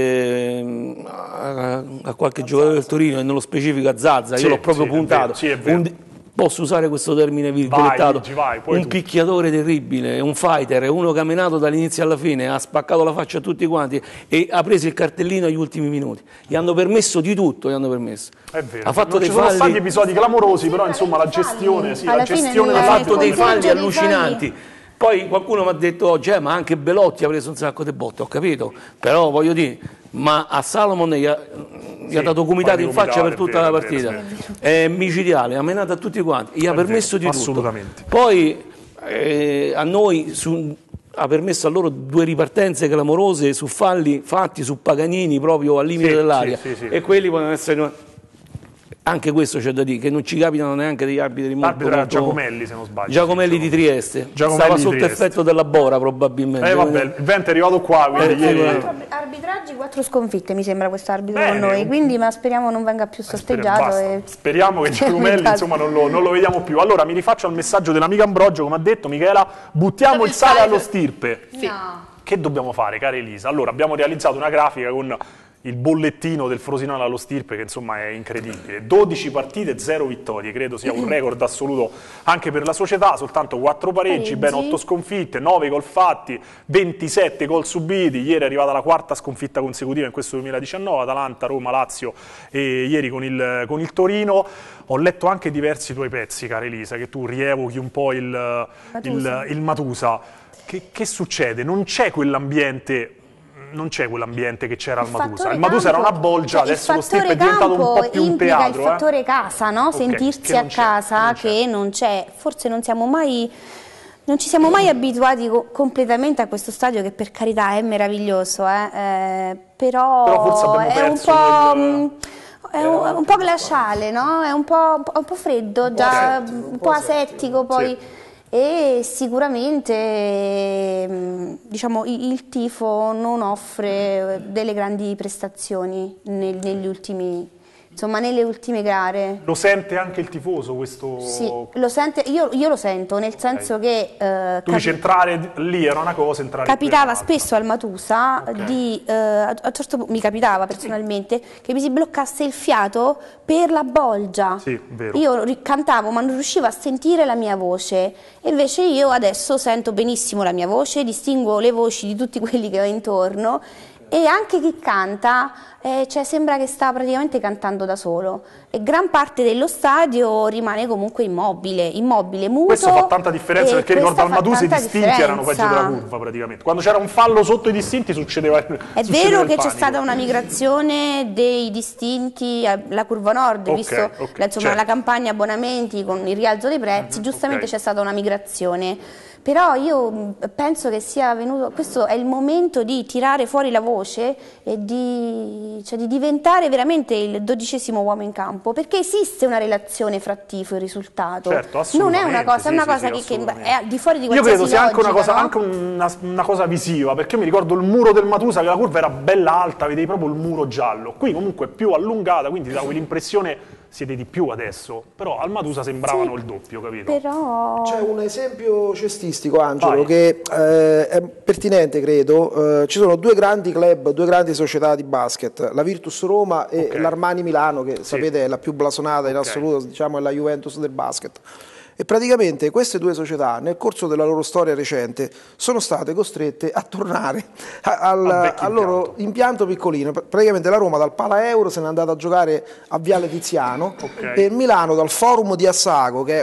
Speaker 4: a qualche giocatore del Torino, e nello specifico a Zazza, io l'ho proprio puntato.
Speaker 1: Sì, è vero.
Speaker 4: Posso usare questo termine virgolettato?
Speaker 1: Vai,
Speaker 4: un picchiatore terribile, un fighter, uno che ha menato dall'inizio alla fine, ha spaccato la faccia a tutti quanti e ha preso il cartellino agli ultimi minuti. Gli hanno permesso di tutto,
Speaker 1: È vero.
Speaker 4: Ha fatto
Speaker 1: non
Speaker 4: dei
Speaker 1: ci sono
Speaker 4: falli,
Speaker 1: stati episodi clamorosi, però insomma la gestione,
Speaker 4: ha fatto dei falli allucinanti. Poi qualcuno mi ha detto oggi, ma anche Belotti ha preso un sacco di botte, ho capito, però voglio dire, ma a Salomon gli ha dato gomitati in faccia per tutta la partita, è micidiale, ha menato a tutti quanti, gli ha permesso di tutto. Poi a noi ha permesso a loro 2 ripartenze clamorose su falli fatti su Paganini proprio al limite dell'aria, e quelli possono essere... Anche questo c'è da dire, che non ci capitano neanche degli arbitri molto...
Speaker 1: L'arbitro era Giacomelli, se non sbaglio.
Speaker 4: Giacomelli di Trieste. Stava sotto effetto della Bora, probabilmente.
Speaker 1: Vabbè, il vento è arrivato qua, quindi
Speaker 6: arbitraggi, 4 sconfitte, mi sembra, questo arbitro con noi, quindi ma speriamo non venga più sorteggiato.
Speaker 1: Speriamo che Giacomelli, insomma, non lo vediamo più. Allora, mi rifaccio al messaggio dell'amica Ambrogio, come ha detto Michela, buttiamo il sale allo stirpe.
Speaker 2: Sì.
Speaker 1: Che dobbiamo fare, cara Elisa? Allora, abbiamo realizzato una grafica con il bollettino del Frosinone allo stirpe, che insomma è incredibile. 12 partite, 0 vittorie, credo sia un record assoluto anche per la società, soltanto 4 pareggi, ben 8 sconfitte, 9 gol fatti, 27 gol subiti. Ieri è arrivata la 4ª sconfitta consecutiva in questo 2019, Atalanta, Roma, Lazio e ieri con il Torino. Ho letto anche diversi tuoi pezzi, cara Elisa, che tu rievochi un po' il Matusa. Che succede? Non c'è quell'ambiente che c'era al Matusa. Il Matusa era una bolgia, adesso lo stirpe è diventato un po' più un teatro.
Speaker 6: Il fattore casa, no? Sentirsi a casa, che non c'è. Forse non ci siamo mai abituati completamente a questo stadio, che per carità è meraviglioso, però
Speaker 1: forse abbiamo perso
Speaker 6: è un po' glaciale, no? È un po' freddo, già un po' asettico, poi... e sicuramente diciamo, il tifo non offre delle grandi prestazioni nelle ultime gare.
Speaker 1: Lo sente anche il tifoso questo?
Speaker 6: Sì, lo sente, io lo sento, nel senso che
Speaker 1: tu dici entrare lì era una cosa, entrare
Speaker 6: capitava spesso al Matusa a un certo punto mi capitava personalmente che mi si bloccasse il fiato per la bolgia.
Speaker 1: Sì, vero.
Speaker 6: Io cantavo ma non riuscivo a sentire la mia voce, e invece io adesso sento benissimo la mia voce, distinguo le voci di tutti quelli che ho intorno, e anche chi canta cioè sembra che sta praticamente cantando da solo, e gran parte dello stadio rimane comunque immobile, muto.
Speaker 1: Questo fa tanta differenza, perché ricordo al Matusa i distinti erano peggio della curva praticamente. Quando c'era un fallo sotto i distinti succedeva
Speaker 6: vero che c'è stata una migrazione dei distinti alla curva nord, visto insomma, la campagna abbonamenti con il rialzo dei prezzi, giustamente c'è stata una migrazione. Però io penso che sia venuto, questo è il momento di tirare fuori la voce e di diventare veramente il 12° uomo in campo, perché esiste una relazione fra tifo e risultato.
Speaker 1: Certo,
Speaker 6: non è una cosa, che è al di fuori di qualsiasi
Speaker 1: logica. Io credo sia anche
Speaker 6: anche
Speaker 1: una cosa visiva, perché io mi ricordo il muro del Matusa, che la curva era bella alta, vedevi proprio il muro giallo. Qui comunque è più allungata, quindi dà quell'impressione siete di più adesso, però al Matusa sembravano il doppio, capito?
Speaker 6: Però
Speaker 3: c'è un esempio cestistico, Angelo, che è pertinente, credo. Ci sono due grandi club, due grandi società di basket, la Virtus Roma e l'Armani Milano, che sapete è la più blasonata in assoluto, diciamo è la Juventus del basket. E praticamente queste due società nel corso della loro storia recente sono state costrette a tornare al loro impianto piccolino. Praticamente la Roma dal Pala Euro se n'è andata a giocare a Viale Tiziano, e Milano dal Forum di Assago, che è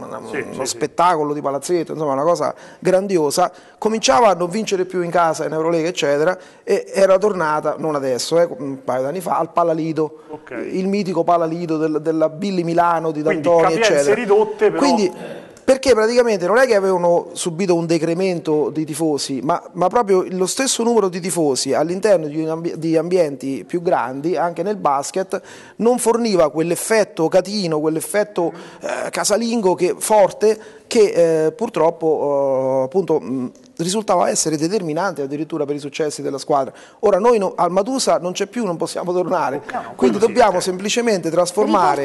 Speaker 3: uno spettacolo di palazzetto, insomma una cosa grandiosa, cominciava a non vincere più in casa in Eurolega eccetera, e era tornata, non adesso, un paio d'anni fa, al Pala Lido, il mitico Pala Lido della Billy Milano di D'Antoni eccetera.
Speaker 1: Ridotte, però...
Speaker 3: Perché praticamente non è che avevano subito un decremento di tifosi, ma proprio lo stesso numero di tifosi all'interno di ambienti più grandi, anche nel basket, non forniva quell'effetto catino, quell'effetto casalingo forte che purtroppo appunto risultava essere determinante addirittura per i successi della squadra. Ora noi al Matusa non c'è più, non possiamo tornare, quindi dobbiamo semplicemente trasformare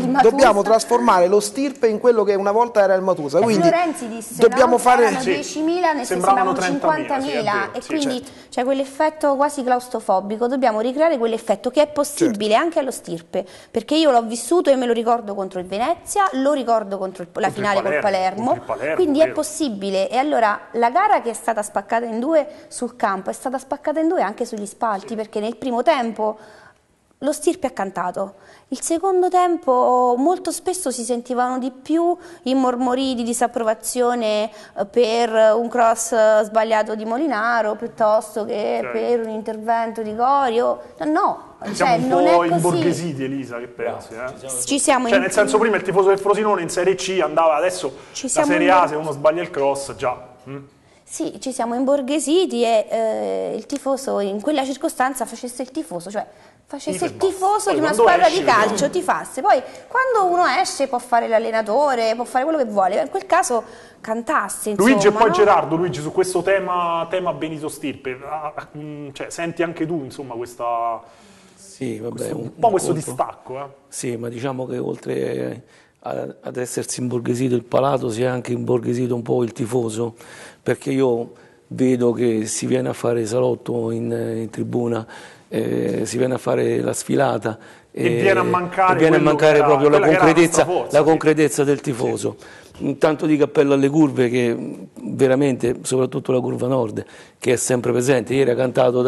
Speaker 3: lo stirpe in quello che una volta era il Matusa. Quindi
Speaker 6: Florenzi disse,
Speaker 3: dobbiamo fare
Speaker 6: erano 10.000, ne sembravano 50.000 e quindi c'è quell'effetto quasi claustrofobico. Dobbiamo ricreare quell'effetto che è possibile anche allo stirpe, perché io l'ho vissuto e me lo ricordo contro il Venezia, lo ricordo contro la finale col Palermo, quindi è possibile. E allora la gara che è stata spaccata in due sul campo è stata spaccata in due anche sugli spalti, perché nel primo tempo lo stirpe ha cantato, il secondo tempo molto spesso si sentivano di più i mormori di disapprovazione per un cross sbagliato di Molinaro piuttosto che per un intervento di Corio.
Speaker 1: Siamo un po' imborghesiti, Elisa, che pensi?
Speaker 6: Ci siamo
Speaker 1: nel senso, prima il tifoso del Frosinone in Serie C andava, adesso la Serie A se uno sbaglia il cross già...
Speaker 6: Sì, ci siamo imborghesiti e il tifoso in quella circostanza facesse il tifoso, cioè facesse il tifoso di una squadra di calcio, tifasse. Poi quando uno esce può fare l'allenatore, può fare quello che vuole, in quel caso cantasse, insomma.
Speaker 1: Luigi e poi Gerardo, Luigi, su questo tema Benito Stirpe, cioè, senti anche tu insomma questa...
Speaker 4: Sì, vabbè,
Speaker 1: un po' questo distacco.
Speaker 4: Sì, ma diciamo che oltre ad essersi imborghesito il palato si è anche imborghesito un po' il tifoso, perché io vedo che si viene a fare salotto in tribuna, si viene a fare la sfilata
Speaker 1: e viene a mancare
Speaker 4: proprio la concretezza del tifoso. Tanto di cappello alle curve, che veramente, soprattutto la curva nord, che è sempre presente. Ieri ha cantato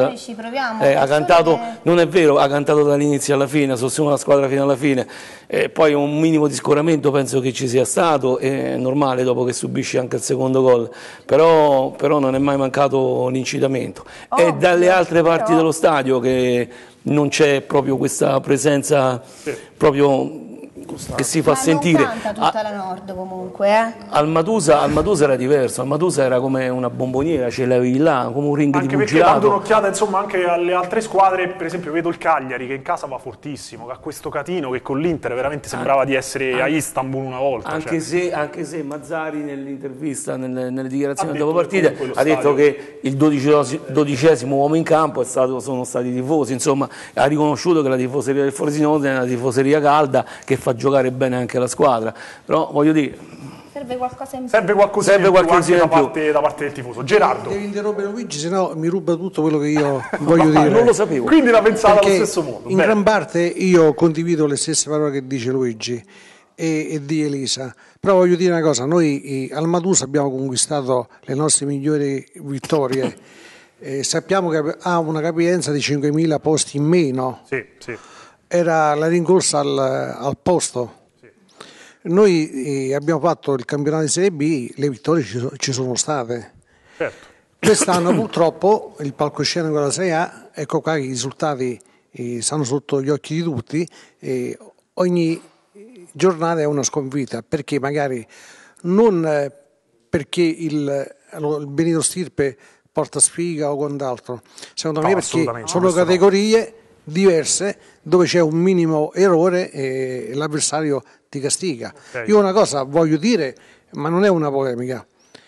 Speaker 4: non è vero, ha cantato dall'inizio alla fine, sostiene la squadra fino alla fine. Poi un minimo di scoramento penso che ci sia stato, è normale dopo che subisce anche il secondo gol, però non è mai mancato l'incitamento. E dalle altre parti dello stadio che non c'è proprio questa presenza proprio che si fa sentire.
Speaker 6: Non canta tutta la Nord comunque.
Speaker 4: Al Matusa era diverso, al Matusa era come una bomboniera, ce l'avevi là, come un ring
Speaker 1: anche
Speaker 4: di pugilato.
Speaker 1: Anche perché dando un'occhiata insomma anche alle altre squadre, per esempio vedo il Cagliari che in casa va fortissimo, che ha questo Catino che con l'Inter veramente sembrava di essere a Istanbul una volta.
Speaker 4: Anche se Mazzari nell'intervista, nelle dichiarazioni dopo partita, ha detto che il 12° uomo in campo sono stati i tifosi, insomma ha riconosciuto che la tifoseria del Frosinone è una tifoseria calda che fa giocare bene anche la squadra, però voglio dire
Speaker 6: serve qualcosa in più,
Speaker 1: serve qualcosa in più da parte del tifoso. Gerardo,
Speaker 7: devi interrompere Luigi, sennò mi ruba tutto quello che io voglio dire.
Speaker 4: Non lo sapevo,
Speaker 1: quindi la pensava allo stesso modo.
Speaker 7: In gran parte io condivido le stesse parole che dice Luigi e di Elisa, però voglio dire una cosa: noi al Matusa abbiamo conquistato le nostre migliori vittorie. Sappiamo che ha una capienza di 5.000 posti in meno.
Speaker 1: Sì.
Speaker 7: Era la rincorsa al posto. Sì. Noi abbiamo fatto il campionato di Serie B, le vittorie ci sono state.
Speaker 1: Certo.
Speaker 7: Quest'anno purtroppo il palcoscenico della Serie A, ecco qua i risultati stanno sotto gli occhi di tutti, ogni giornata è una sconfitta, perché magari non perché il Benito Stirpe porta sfiga o quant'altro, secondo me perché sono categorie diverse dove c'è un minimo errore e l'avversario ti castiga. Okay. Io una cosa voglio dire, ma non è una polemica,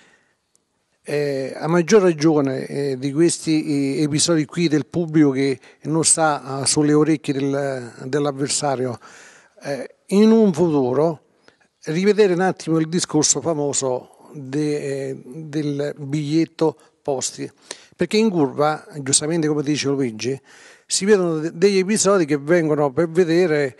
Speaker 7: a maggior ragione di questi episodi qui del pubblico che non sta sulle orecchie dell'avversario, in un futuro rivedere un attimo il discorso famoso del biglietto posti, perché in curva, giustamente come dice Luigi, si vedono degli episodi che vengono per vedere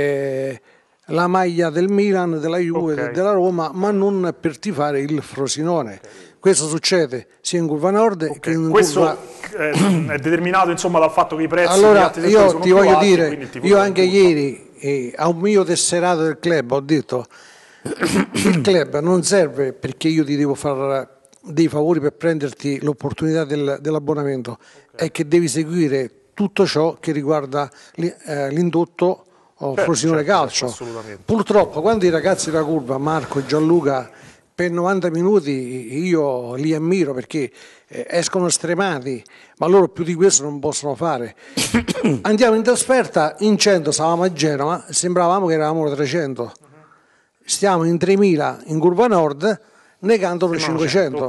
Speaker 7: la maglia del Milan, della Juve, della Roma, ma non per tifare il Frosinone. Questo succede sia in curva nord che in curva...
Speaker 1: è determinato insomma dal fatto che i prezzi
Speaker 7: allora io ti voglio dire, io anche ieri a un mio tesserato del club ho detto il club non serve perché io ti devo fare dei favori per prenderti l'opportunità dell'abbonamento, è che devi seguire tutto ciò che riguarda l'indotto Frosinone Calcio. Purtroppo quando i ragazzi della curva, Marco e Gianluca, per 90 minuti io li ammiro perché escono stremati, ma loro più di questo non possono fare. Andiamo in trasferta, in 100 stavamo a Genova, sembravamo che eravamo 300, stiamo in 3.000 in curva nord, negandolo 500.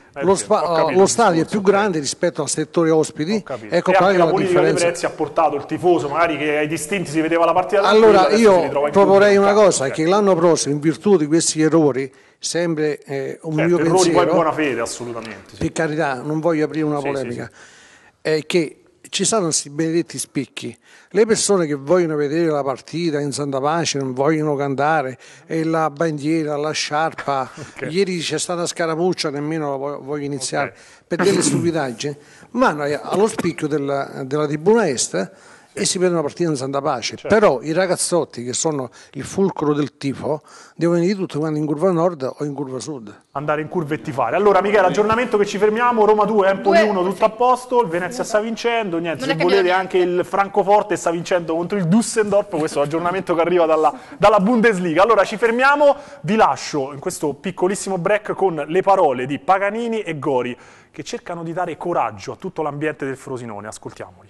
Speaker 7: Lo stadio è più grande rispetto al settore ospiti. Ecco qua
Speaker 1: la politica dei prezzi ha portato il tifoso, magari che ai distinti si vedeva la partita.
Speaker 7: Allora io proporrei una cosa, che l'anno prossimo, in virtù di questi errori, sempre un mio pensiero,
Speaker 1: poi buona fede, assolutamente.
Speaker 7: Per carità, non voglio aprire una polemica, è che ci sono questi benedetti spicchi, le persone che vogliono vedere la partita in Santa Pace, non vogliono cantare, e la bandiera, la sciarpa, ieri c'è stata scaramuccia, nemmeno la voglio iniziare, per delle stupidaggini, vanno allo spicchio della tribuna est e si vedono una partita in Santa Pace. Però i ragazzotti che sono il fulcro del tifo devono venire tutti quando in curva nord o in curva sud.
Speaker 1: Andare in curva e tifare. Allora Michele, aggiornamento che ci fermiamo, Roma 2, Empoli 1, tutto a posto, il Venezia sta vincendo, niente, se volete anche il Francoforte sta vincendo contro il Düsseldorf, questo è l'aggiornamento che arriva dalla Bundesliga. Allora ci fermiamo, vi lascio in questo piccolissimo break con le parole di Paganini e Gori che cercano di dare coraggio a tutto l'ambiente del Frosinone, ascoltiamoli.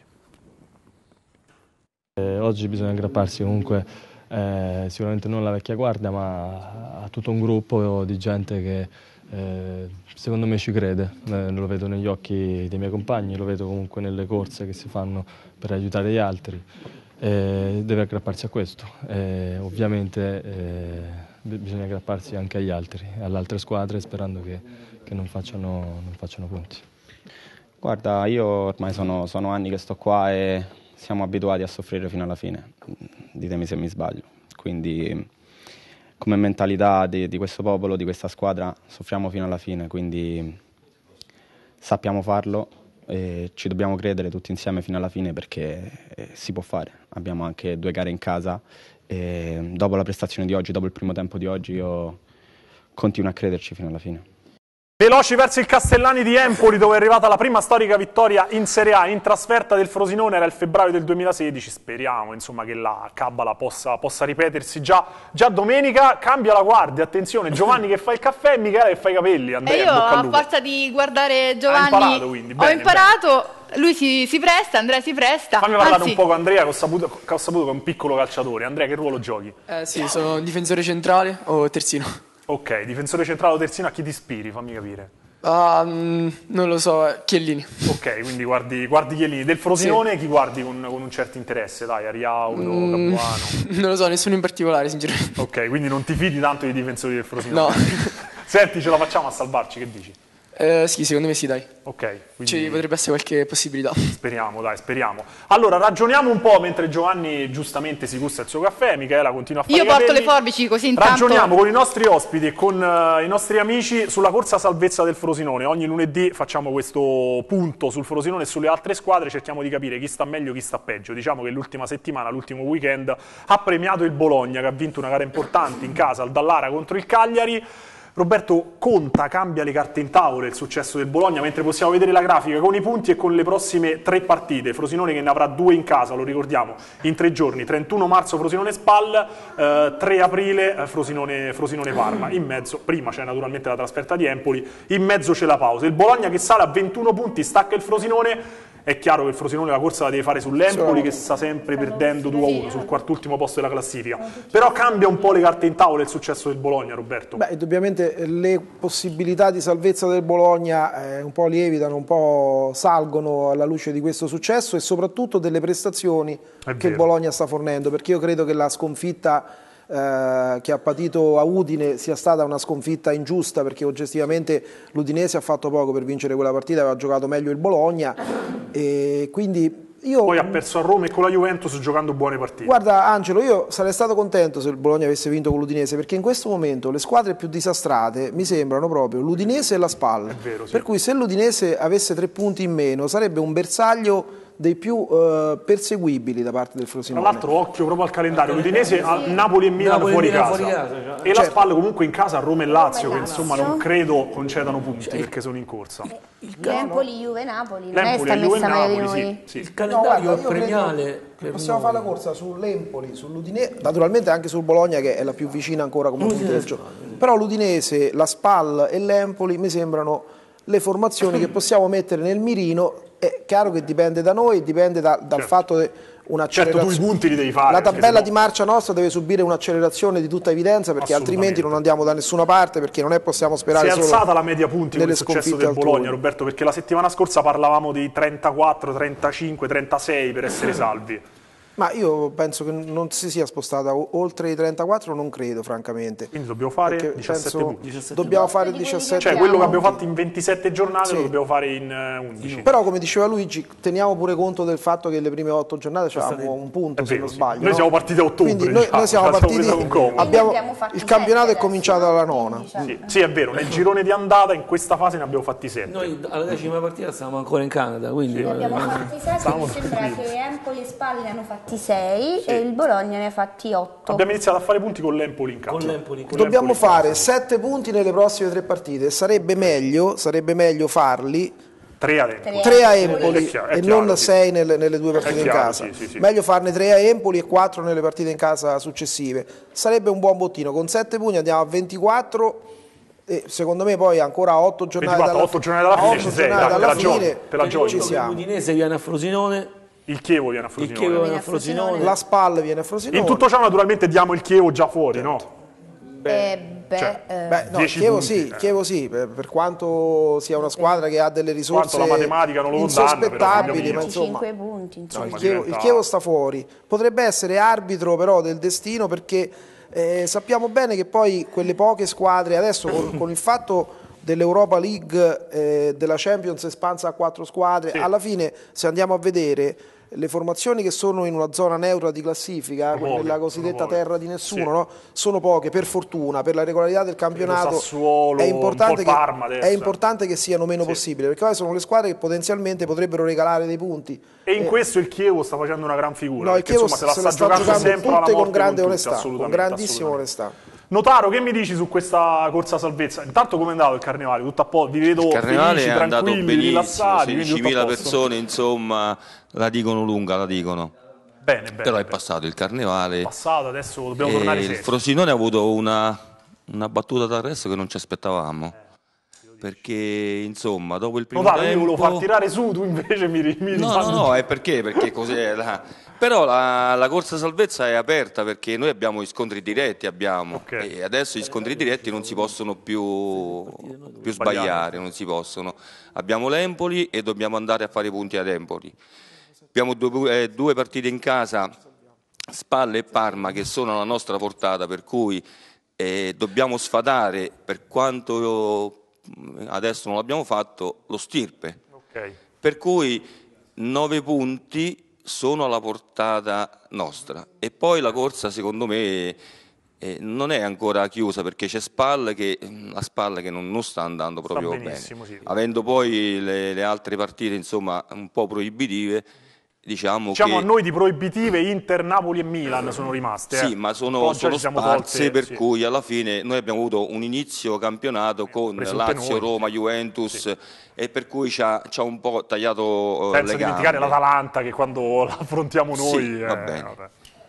Speaker 10: Oggi bisogna aggrapparsi comunque sicuramente non alla vecchia guardia, ma a tutto un gruppo di gente che secondo me ci crede. Lo vedo negli occhi dei miei compagni, lo vedo comunque nelle corse che si fanno per aiutare gli altri. Deve aggrapparsi a questo. Ovviamente bisogna aggrapparsi anche agli altri, alle altre squadre, sperando che non facciano punti.
Speaker 11: Guarda, io ormai sono anni che sto qua e siamo abituati a soffrire fino alla fine, ditemi se mi sbaglio. Quindi come mentalità di questo popolo, di questa squadra, soffriamo fino alla fine, quindi sappiamo farlo e ci dobbiamo credere tutti insieme fino alla fine perché si può fare. Abbiamo anche 2 gare in casa e dopo la prestazione di oggi, dopo il primo tempo di oggi, io continuo a crederci fino alla fine.
Speaker 1: Veloci verso il Castellani di Empoli, dove è arrivata la prima storica vittoria in Serie A in trasferta del Frosinone, era il febbraio del 2016. Speriamo insomma che la cabala possa ripetersi già domenica. Cambia la guardia, attenzione, Giovanni che fa il caffè e Michele che fa i capelli. Andrea,
Speaker 2: e io a forza di guardare Giovanni ho imparato. Lui si presta, Andrea si presta.
Speaker 1: Fammi parlare un po' con Andrea, che ho saputo che è un piccolo calciatore. Andrea, che ruolo giochi?
Speaker 12: Sì, sono difensore centrale o terzino.
Speaker 1: Ok, difensore centrale o terzino, a chi ti ispiri? Fammi capire.
Speaker 12: Non lo so, Chiellini.
Speaker 1: Ok, quindi guardi Chiellini. Del Frosinone sì. Chi guardi con un certo interesse? Dai, Ariaudo, Capuano?
Speaker 12: Non lo so, nessuno in particolare, sinceramente.
Speaker 1: Ok, quindi non ti fidi tanto dei difensori del Frosinone?
Speaker 12: No.
Speaker 1: Senti, ce la facciamo a salvarci, che dici?
Speaker 12: Sì, secondo me sì, dai.
Speaker 1: Ok.
Speaker 12: Quindi ci potrebbe essere qualche possibilità.
Speaker 1: Speriamo, dai, speriamo. Allora, ragioniamo un po' mentre Giovanni giustamente si gusta il suo caffè, Michela continua a fare
Speaker 2: Io porto le forbici, così intanto...
Speaker 1: Ragioniamo con i nostri ospiti e con i nostri amici sulla corsa salvezza del Frosinone. Ogni lunedì facciamo questo punto sul Frosinone e sulle altre squadre, cerchiamo di capire chi sta meglio, chi sta peggio. Diciamo che l'ultima settimana, l'ultimo weekend, ha premiato il Bologna, che ha vinto una gara importante in casa al Dallara contro il Cagliari. Roberto, conta, cambia le carte in tavola il successo del Bologna, mentre possiamo vedere la grafica con i punti e con le prossime 3 partite. Frosinone che ne avrà 2 in casa, lo ricordiamo, in 3 giorni. 31 marzo Frosinone-Spal, 3 aprile Frosinone-Parma. In mezzo, prima c'è naturalmente la trasferta di Empoli, in mezzo c'è la pausa. Il Bologna che sale a 21 punti, stacca il Frosinone. È chiaro che il Frosinone la corsa la deve fare sull'Empoli, che sta sempre perdendo 2-1 sul quartultimo posto della classifica. Però cambia un po' le carte in tavola il successo del Bologna, Roberto.
Speaker 3: Beh, indubbiamente le possibilità di salvezza del Bologna un po' lievitano, un po' salgono alla luce di questo successo e soprattutto delle prestazioni che il Bologna sta fornendo, perché io credo che la sconfitta che ha patito a Udine sia stata una sconfitta ingiusta, perché oggettivamente l'Udinese ha fatto poco per vincere quella partita, aveva giocato meglio il Bologna e quindi
Speaker 1: poi ha perso a Roma e con la Juventus giocando buone partite.
Speaker 3: Guarda Angelo, io sarei stato contento se il Bologna avesse vinto con l'Udinese, perché in questo momento le squadre più disastrate mi sembrano proprio l'Udinese e la Spal.
Speaker 1: È vero, sì.
Speaker 3: Per cui se l'Udinese avesse 3 punti in meno sarebbe un bersaglio dei più perseguibili da parte del Frosinone.
Speaker 1: Tra l'altro occhio proprio al calendario, l'Udinese ha Napoli e Milan fuori casa. E la Spal comunque in casa a Roma e Lazio, che insomma non credo concedano punti perché sono in corsa.
Speaker 6: L'Empoli, Juve, Napoli, non è sta messa meglio di noi.
Speaker 4: Sì. Il calendario è premiale.
Speaker 3: Possiamo fare la corsa sull'Empoli, sull'Udinese, naturalmente anche sul Bologna che è la più vicina ancora come punti del gioco. Però l'Udinese, la Spal e l'Empoli mi sembrano le formazioni che possiamo mettere nel mirino. È chiaro che dipende da noi, dipende dal fatto che un'accelerazione.
Speaker 1: Certo, tu i punti li devi fare.
Speaker 3: La tabella di marcia nostra deve subire un'accelerazione di tutta evidenza, perché altrimenti non andiamo da nessuna parte, perché non è possiamo sperare solo.
Speaker 1: Si è alzata la media punti con il successo del Bologna, Roberto, perché la settimana scorsa parlavamo di 34, 35, 36 per essere salvi.
Speaker 3: Ma io penso che non si sia spostata oltre i 34, non credo francamente.
Speaker 1: Quindi dobbiamo fare 17 punti.
Speaker 3: Dobbiamo fare 17
Speaker 1: Cioè quello che abbiamo fatto in 27 giornate lo dobbiamo fare in 11.
Speaker 3: Però come diceva Luigi, teniamo pure conto del fatto che le prime 8 giornate avevamo un punto, se non sbaglio.
Speaker 1: Noi siamo partiti a ottobre.
Speaker 3: Quindi noi siamo partiti, il campionato è cominciato alla 9.
Speaker 1: Sì, è vero, nel girone di andata in questa fase ne abbiamo fatti 7.
Speaker 4: Noi alla 10ª partita stavamo ancora in Canada, quindi
Speaker 6: abbiamo fatti 7, mi sembra che Empoli e Spal ne hanno fatti 6 e il Bologna ne ha fatti 8.
Speaker 1: Abbiamo iniziato a fare punti con l'Empoli in casa.
Speaker 3: Dobbiamo fare 7 punti nelle prossime 3 partite. Sarebbe meglio farli
Speaker 1: 3 a Empoli,
Speaker 3: 3 a Empoli e non 6 nelle 2 partite in casa.
Speaker 1: Sì.
Speaker 3: Meglio farne 3 a Empoli e 4 nelle partite in casa successive. Sarebbe un buon bottino. Con 7 punti andiamo a 24 e secondo me poi ancora 8 giornate
Speaker 1: 8 giornate dalla fine ci sei, te la giochi.
Speaker 3: Ci siamo.
Speaker 4: L'Udinese viene a Frosinone.
Speaker 1: Il Chievo viene a Frosinone.
Speaker 3: La Spal viene a Frosinone.
Speaker 1: In tutto ciò naturalmente diamo il Chievo già fuori, no?
Speaker 3: Chievo sì, per quanto sia una squadra che ha delle risorse
Speaker 1: la matematica non lo
Speaker 3: insospettabili,
Speaker 1: ma
Speaker 3: insomma
Speaker 6: 5 punti,
Speaker 3: il Chievo sta fuori. Potrebbe essere arbitro però del destino, perché sappiamo bene che poi quelle poche squadre adesso con il fatto dell'Europa League, della Champions espansa a 4 squadre, alla fine se andiamo a vedere le formazioni che sono in una zona neutra di classifica, nella cosiddetta terra di nessuno, no? Sono poche, per fortuna, per la regolarità del campionato.
Speaker 1: Sassuolo,
Speaker 3: è importante
Speaker 1: Parma
Speaker 3: che siano meno possibile, perché poi sono le squadre che potenzialmente potrebbero regalare dei punti.
Speaker 1: E in questo il Chievo sta facendo una gran figura.
Speaker 3: No, il Chievo se la sta giocando
Speaker 1: sempre
Speaker 3: tutte
Speaker 1: alla
Speaker 3: con grande
Speaker 1: morte,
Speaker 3: onestà, con grandissima onestà.
Speaker 1: Notaro, che mi dici su questa corsa salvezza? Intanto come è andato il carnevale? Tutto a posto? Vi vedo felici, tranquilli, rilassati.
Speaker 13: 16.000 persone, insomma, la dicono lunga, la dicono.
Speaker 1: Bene,
Speaker 13: però è passato il carnevale.
Speaker 1: È passato, adesso dobbiamo tornare
Speaker 13: seri. Il Frosinone ha avuto una battuta d'arresto che non ci aspettavamo. Perché, insomma, dopo il primo tempo...
Speaker 1: Io volevo far tirare su, tu invece mi
Speaker 13: No, è perché cos'è Però la corsa salvezza è aperta, perché noi abbiamo gli scontri diretti, e adesso gli scontri diretti non si possono più sbagliare, non si possono. Abbiamo l'Empoli e dobbiamo andare a fare i punti ad Empoli. Abbiamo due partite in casa, Spal e Parma, che sono alla nostra portata, per cui dobbiamo sfatare, per quanto adesso non l'abbiamo fatto, lo stirpe. Per cui 9 punti sono alla portata nostra. E poi la corsa, secondo me, non è ancora chiusa, perché c'è la Spal che non sta andando proprio bene. Sì. Avendo poi le altre partite, insomma, un po' proibitive. Diciamo che...
Speaker 1: a noi di proibitive Inter, Napoli e Milan sono rimaste.
Speaker 13: Sì, ma sono sparse, per cui alla fine noi abbiamo avuto un inizio campionato con Lazio, Roma, Juventus, e per cui ci ha un po' tagliato le gambe.
Speaker 1: Senza dimenticare l'Atalanta, che quando la affrontiamo noi...
Speaker 13: va bene.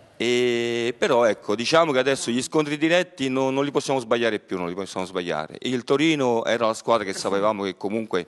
Speaker 13: Però ecco, diciamo che adesso gli scontri diretti non li possiamo sbagliare più, Il Torino era la squadra che sapevamo che comunque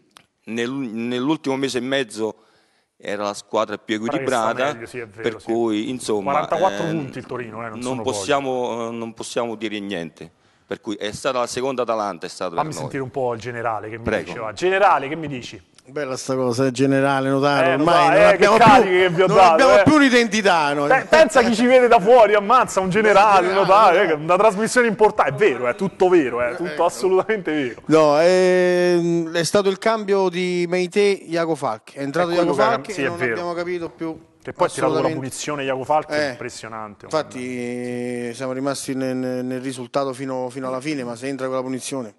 Speaker 13: nell'ultimo mese e mezzo era la squadra più equilibrata, per cui insomma
Speaker 1: 44 punti il Torino,
Speaker 13: non possiamo dire niente, per cui è stata la seconda Atalanta.
Speaker 1: Fammi sentire un po' il generale che mi diceva. Generale, che mi dici?
Speaker 7: Bella sta cosa, generale, Notaro, ormai non abbiamo più un'identità.
Speaker 1: Pensa chi ci vede da fuori, ammazza, un generale, Notaro, una trasmissione importante, è vero, è tutto vero, è tutto assolutamente vero.
Speaker 7: No, è stato il cambio di Meite Iago Falchi, è entrato Iago Falchi e non abbiamo capito più.
Speaker 1: E poi ha tirato la punizione Iago Falchi, è impressionante.
Speaker 7: Infatti siamo rimasti nel risultato fino alla fine, ma se entra quella punizione...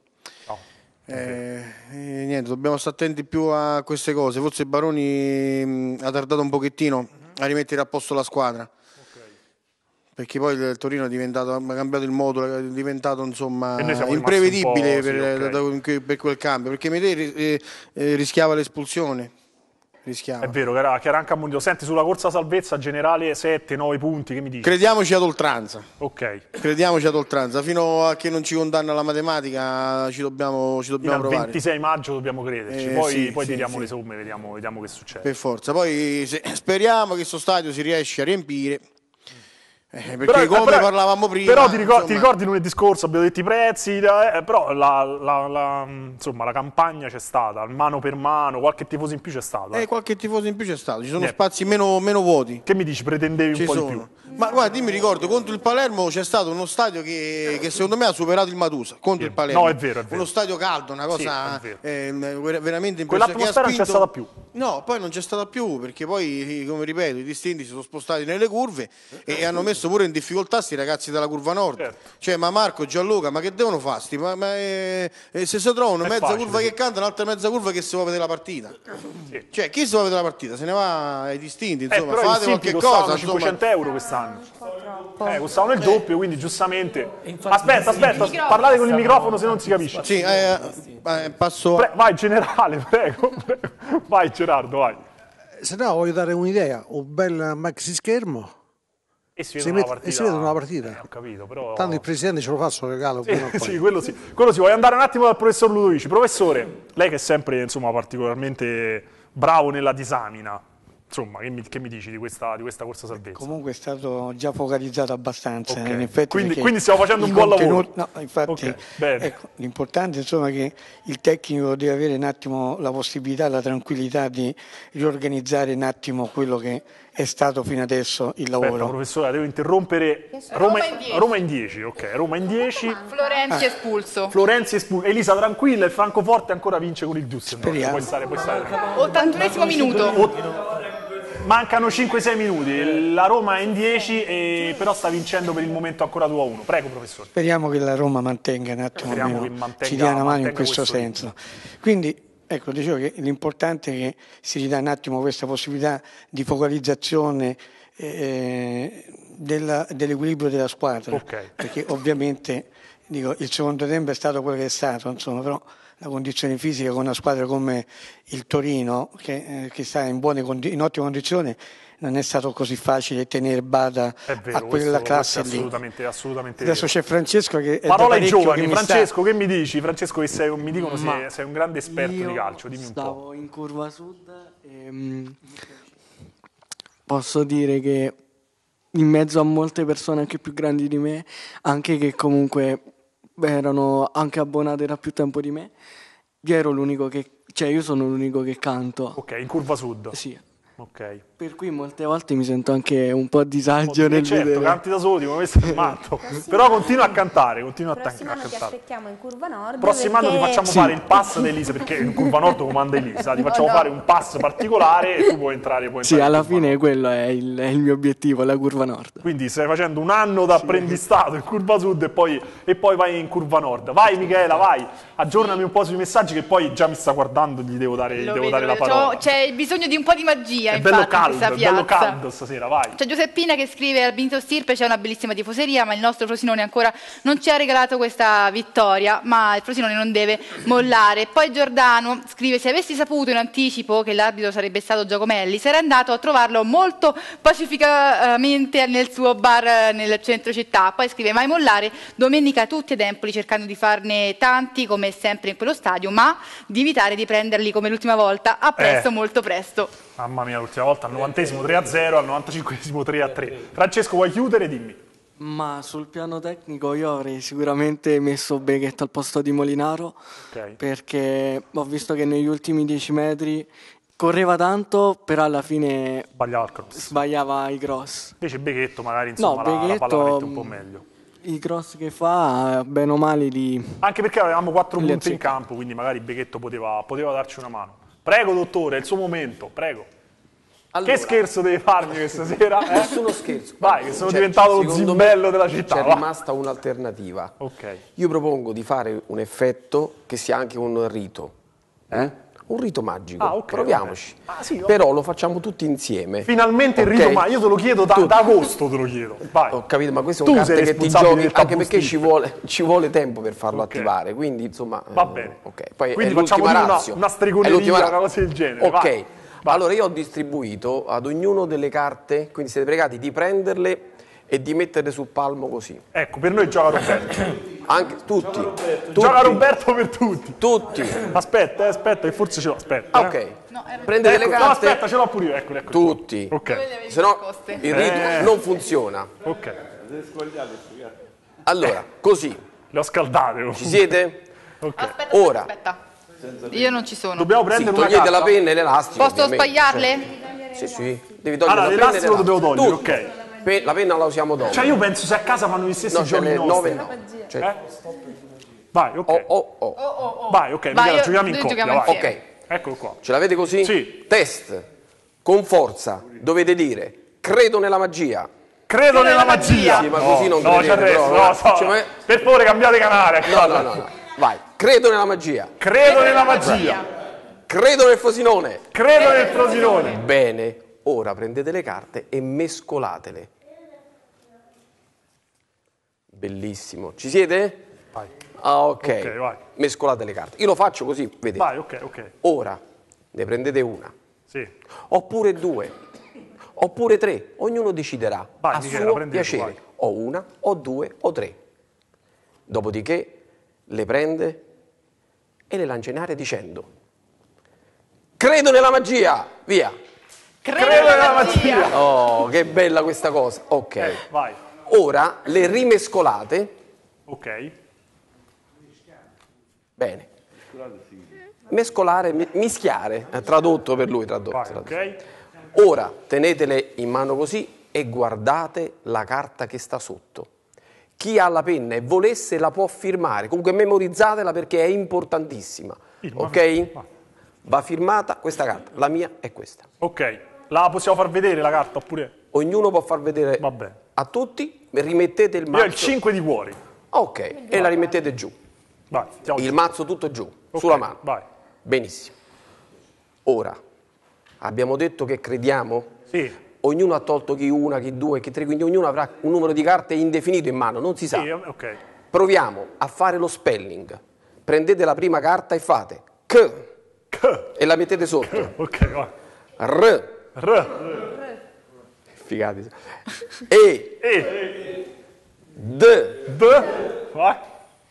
Speaker 7: niente, dobbiamo stare attenti più a queste cose. Forse Baroni ha tardato un pochettino a rimettere a posto la squadra, perché poi il Torino ha cambiato il modulo, è diventato insomma imprevedibile per quel cambio, perché Medei rischiava l'espulsione.
Speaker 1: È vero, che era anche a Mondio. Senti, sulla corsa salvezza generale 7-9 punti, che mi dici?
Speaker 7: Crediamoci ad oltranza.
Speaker 1: Crediamoci
Speaker 7: ad oltranza, fino a che non ci condanna la matematica ci dobbiamo provare.
Speaker 1: Il 26 maggio dobbiamo crederci, poi tiriamo le somme, vediamo che succede.
Speaker 7: Per forza, poi speriamo che questo stadio si riesca a riempire. Perché come parlavamo prima,
Speaker 1: però ti ricordi lunedì scorso abbiamo detto i prezzi, però la campagna c'è stata, mano per mano, qualche tifoso in più c'è stato.
Speaker 7: Qualche tifoso in più c'è stato, ci sono spazi meno vuoti.
Speaker 1: Che mi dici, pretendevi un po' di più?
Speaker 7: Ma guarda, io mi ricordo contro il Palermo c'è stato uno stadio che secondo me ha superato il Matusa contro il Palermo.
Speaker 1: No, è vero.
Speaker 7: Uno stadio caldo, una cosa veramente impressionante.
Speaker 1: Quell'atmosfera non c'è stata più.
Speaker 7: No, poi non c'è stata più, perché poi, come ripeto, i distinti si sono spostati nelle curve e hanno messo pure in difficoltà sti ragazzi della curva nord. Cioè, ma Marco, Gianluca, ma che devono fare? Se si trovano mezza curva che canta, un'altra mezza curva che si va a vedere la partita. Cioè, chi si va a vedere la partita? Se ne va ai distinti, insomma, fate qualche cosa.
Speaker 1: 500 euro quest'anno. Costavano il doppio, quindi giustamente. Aspetta, parlate con il microfono se non si capisce.
Speaker 7: Sì, passo.
Speaker 1: Vai, generale, prego. Vai, Gerardo, vai.
Speaker 14: Se no, voglio dare un'idea: un bel maxi schermo.
Speaker 1: E si vede
Speaker 14: una partita.
Speaker 1: Ho capito, però...
Speaker 14: Tanto il presidente ce lo fa, suo regalo.
Speaker 1: Sì, quello sì. Vuoi andare un attimo dal professor Ludovici? Professore, lei che è sempre particolarmente bravo nella disamina. Insomma, che mi dici di questa corsa salvezza?
Speaker 15: Comunque è stato già focalizzato abbastanza, in effetti.
Speaker 1: Quindi stiamo facendo un buon lavoro.
Speaker 15: No, infatti, l'importante insomma è che il tecnico deve avere un attimo la possibilità, la tranquillità di riorganizzare un attimo quello che è stato fino adesso il lavoro.
Speaker 1: Professore, devo interrompere. Roma in 10, ok. Roma in 10.
Speaker 2: Florenzi espulso.
Speaker 1: Elisa tranquilla, il Francoforte ancora vince con il Düsseldorf. Puoi stare
Speaker 2: 81esimo minuto.
Speaker 1: Mancano 5-6 minuti, la Roma è in 10, però sta vincendo per il momento ancora 2-1. Prego, professore.
Speaker 15: Speriamo che la Roma mantenga un attimo, ci dia una mano in questo senso. Quindi, ecco, dicevo che l'importante è che si ridà un attimo questa possibilità di focalizzazione dell'equilibrio della squadra, perché ovviamente dico, il secondo tempo è stato quello che è stato, insomma, però la condizione fisica con una squadra come il Torino che sta in ottime condizioni non è stato così facile tenere bada a quella classe lì.
Speaker 1: Assolutamente
Speaker 15: adesso c'è Francesco che è
Speaker 1: parola ai giovani. Francesco, che mi dici? Francesco, che mi dicono sei un grande esperto di calcio, dimmi un po'.
Speaker 16: Stavo in curva sud e posso dire che in mezzo a molte persone anche più grandi di me, anche che comunque erano anche abbonate da più tempo di me, io sono l'unico che canto.
Speaker 1: Ok, in curva sud?
Speaker 16: Sì.
Speaker 1: Ok.
Speaker 16: Per cui molte volte mi sento anche un po' a disagio nel vedere.
Speaker 1: Canti da solo, come questo è matto. Però continua a cantare, continua a cantare.
Speaker 6: Prossimo anno ti aspettiamo in curva nord.
Speaker 1: Prossimo anno ti facciamo fare il pass di Elisa, perché in curva nord comanda Elisa, ti facciamo fare un pass particolare e tu puoi entrare.
Speaker 16: Sì, alla fine quello è il mio obiettivo, la curva nord.
Speaker 1: Quindi stai facendo un anno da apprendistato in curva sud e poi vai in curva nord. Vai Michela, vai, aggiornami un po' sui messaggi che poi già mi sta guardando, gli devo dare la parola.
Speaker 2: C'è bisogno di un po' di magia,
Speaker 1: è bello caldo stasera, vai.
Speaker 2: C'è Giuseppina che scrive: al Benito Stirpe c'è una bellissima tifoseria, ma il nostro Frosinone ancora non ci ha regalato questa vittoria, ma il Frosinone non deve mollare. Poi Giordano scrive: se avessi saputo in anticipo che l'arbitro sarebbe stato Giacomelli, sarei andato a trovarlo molto pacificamente nel suo bar nel centro città. Poi scrive: mai mollare, domenica tutti ad Empoli cercando di farne tanti come sempre in quello stadio, ma di evitare di prenderli come l'ultima volta, a presto, molto presto.
Speaker 1: Mamma mia, l'ultima volta al 90esimo 3-0, al 95esimo 3-3. Francesco, vuoi chiudere? Dimmi.
Speaker 16: Ma sul piano tecnico io avrei sicuramente messo Beghetto al posto di Molinaro, perché ho visto che negli ultimi 10 metri correva tanto, però alla fine sbagliava i cross.
Speaker 1: Invece Beghetto magari la palla la mette un po' meglio.
Speaker 16: I cross che fa, bene o male
Speaker 1: anche perché avevamo 4 punti in campo, quindi magari Beghetto poteva darci una mano. Prego dottore, è il suo momento, prego. Allora, che scherzo devi farmi questa sera?
Speaker 17: Nessuno scherzo.
Speaker 1: Vai, che sono diventato lo zimbello della città.
Speaker 17: C'è rimasta un'alternativa. Io propongo di fare un effetto che sia anche un rito. Un rito magico. Proviamoci. Però lo facciamo tutti insieme.
Speaker 1: Finalmente il rito magico. Io te lo chiedo da agosto, te lo chiedo. Vai.
Speaker 17: Ho capito, ma queste sono carte che ti giochi, anche perché ci vuole tempo per farlo attivare. Quindi insomma.
Speaker 1: Va bene.
Speaker 17: Poi
Speaker 1: quindi
Speaker 17: è l'ultima
Speaker 1: una stregoneria, una cosa del genere.
Speaker 17: Ok. Allora io ho distribuito ad ognuno delle carte, quindi siete pregati di prenderle e di metterle sul palmo così.
Speaker 1: Ecco, per noi gioca Roberto.
Speaker 17: Anche tutti.
Speaker 1: Gioca Roberto per tutti.
Speaker 17: Tutti.
Speaker 1: Aspetta, che forse ce l'ho. Aspetta.
Speaker 17: Ok. Prendete le carte.
Speaker 1: No, aspetta, ce l'ho pure io. Ecco.
Speaker 17: Tutti. Se no il rito non funziona.
Speaker 1: Ok.
Speaker 17: Allora, così.
Speaker 1: Le ho scaldate.
Speaker 17: Ci siete?
Speaker 1: Ok.
Speaker 17: Ora.
Speaker 2: Aspetta. Io non ci sono.
Speaker 1: Dobbiamo prendere una
Speaker 17: togliete
Speaker 1: carta.
Speaker 17: la penna e l'elastico.
Speaker 2: Posso spagliarle?
Speaker 17: Sì. Devi togliere la penna e
Speaker 1: l'elastico lo devo togliere, ok.
Speaker 17: La penna la usiamo dopo.
Speaker 1: Cioè io penso se a casa fanno gli stessi giochi nostri. Vai, ok. Vai, ok, Michela, giochiamo in coppia, vai.
Speaker 17: Ok.
Speaker 1: Eccolo qua.
Speaker 17: Ce l'avete così?
Speaker 1: Sì.
Speaker 17: Test. Con forza. Dovete dire: credo nella magia.
Speaker 1: Credo nella magia.
Speaker 17: Sì, ma così non credete,
Speaker 1: per favore cambiate canale.
Speaker 17: No. Vai. Credo nella magia.
Speaker 1: Credo nella magia.
Speaker 17: Credo nel Frosinone.
Speaker 1: Credo nel Frosinone.
Speaker 17: Bene. Ora prendete le carte e mescolatele. Bellissimo. Ci siete?
Speaker 1: Vai.
Speaker 17: Ok,
Speaker 1: vai.
Speaker 17: Mescolate le carte. Io lo faccio così, vedete.
Speaker 1: Vai, ok.
Speaker 17: Ora ne prendete una.
Speaker 1: Sì.
Speaker 17: Oppure 2. Oppure 3. Ognuno deciderà a suo piacere. O 1, o 2, o 3. Dopodiché le prende e le lancia in aria dicendo: credo nella magia. Via.
Speaker 2: Credo nella magia.
Speaker 17: Oh, che bella questa cosa. Ok.
Speaker 1: Vai.
Speaker 17: Ora le rimescolate.
Speaker 1: Ok.
Speaker 17: Bene. Mescolare, mischiare, tradotto per lui,
Speaker 1: Vai, ok.
Speaker 17: Ora tenetele in mano così e guardate la carta che sta sotto. Chi ha la penna e volesse la può firmare, comunque memorizzatela perché è importantissima. Ok? Va firmata questa carta, la mia è questa.
Speaker 1: Ok, la possiamo far vedere la carta oppure?
Speaker 17: Ognuno può far vedere a tutti, rimettete il mazzo.
Speaker 1: Io ho il 5 di cuori.
Speaker 17: Ok, e la rimettete giù.
Speaker 1: Vai,
Speaker 17: il mazzo tutto giù, sulla mano.
Speaker 1: Vai.
Speaker 17: Benissimo. Ora, abbiamo detto che crediamo?
Speaker 1: Sì.
Speaker 17: ognuno ha tolto chi una, chi due, chi tre, quindi ognuno avrà un numero di carte indefinito in mano, non si sa.
Speaker 1: Sì, okay.
Speaker 17: Proviamo a fare lo spelling. Prendete la prima carta e fate K. E la mettete sotto.
Speaker 1: Ok, va.
Speaker 17: R. Figati. E. D.
Speaker 1: Va.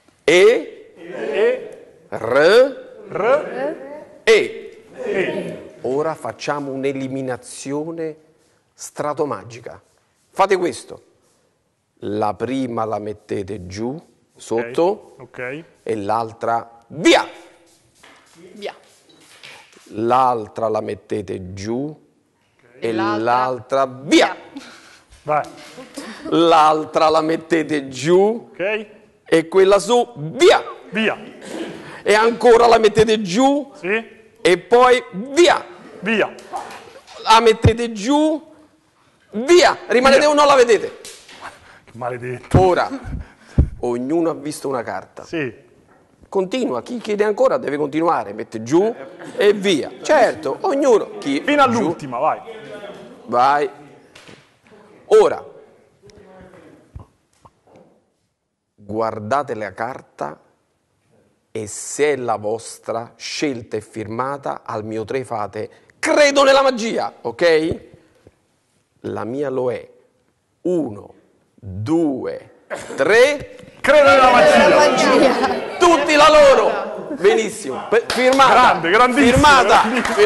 Speaker 17: E. Ora facciamo un'eliminazione stratomagica. Fate questo. La prima la mettete giù, sotto, e l'altra via. L'altra la mettete giù e l'altra via.
Speaker 1: Vai.
Speaker 17: L'altra la mettete giù e quella su via. E ancora la mettete giù e poi via. La mettete giù, via. Rimanete o non la vedete?
Speaker 1: Maledetto.
Speaker 17: Ora, ognuno ha visto una carta.
Speaker 1: Sì.
Speaker 17: Continua, chi chiede ancora deve continuare, mette giù e via. Certo, ognuno.
Speaker 1: Fino all'ultima, vai.
Speaker 17: Vai. Ora, guardate la carta e se è la vostra, scelta e firmata, al mio 3 fate credo nella magia, ok? La mia lo è. 1, 2, 3.
Speaker 1: Credo nella magia.
Speaker 17: Tutti la loro. Benissimo. Firmata.
Speaker 1: Grandissimo.
Speaker 17: Firmata.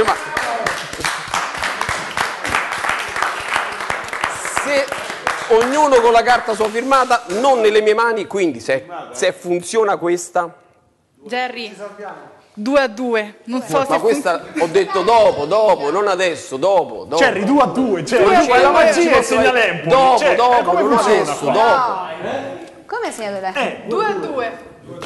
Speaker 17: Se ognuno con la carta sua firmata, non nelle mie mani, quindi se funziona questa.
Speaker 2: Jerry, 2-2. Non so
Speaker 17: ma questa ho detto dopo, non adesso, dopo.
Speaker 1: Jerry, 2-2. Jerry, la magia segna l'Empoli.
Speaker 17: Dopo, non adesso, dopo.
Speaker 6: Come hai segnato lei?
Speaker 2: 2-2.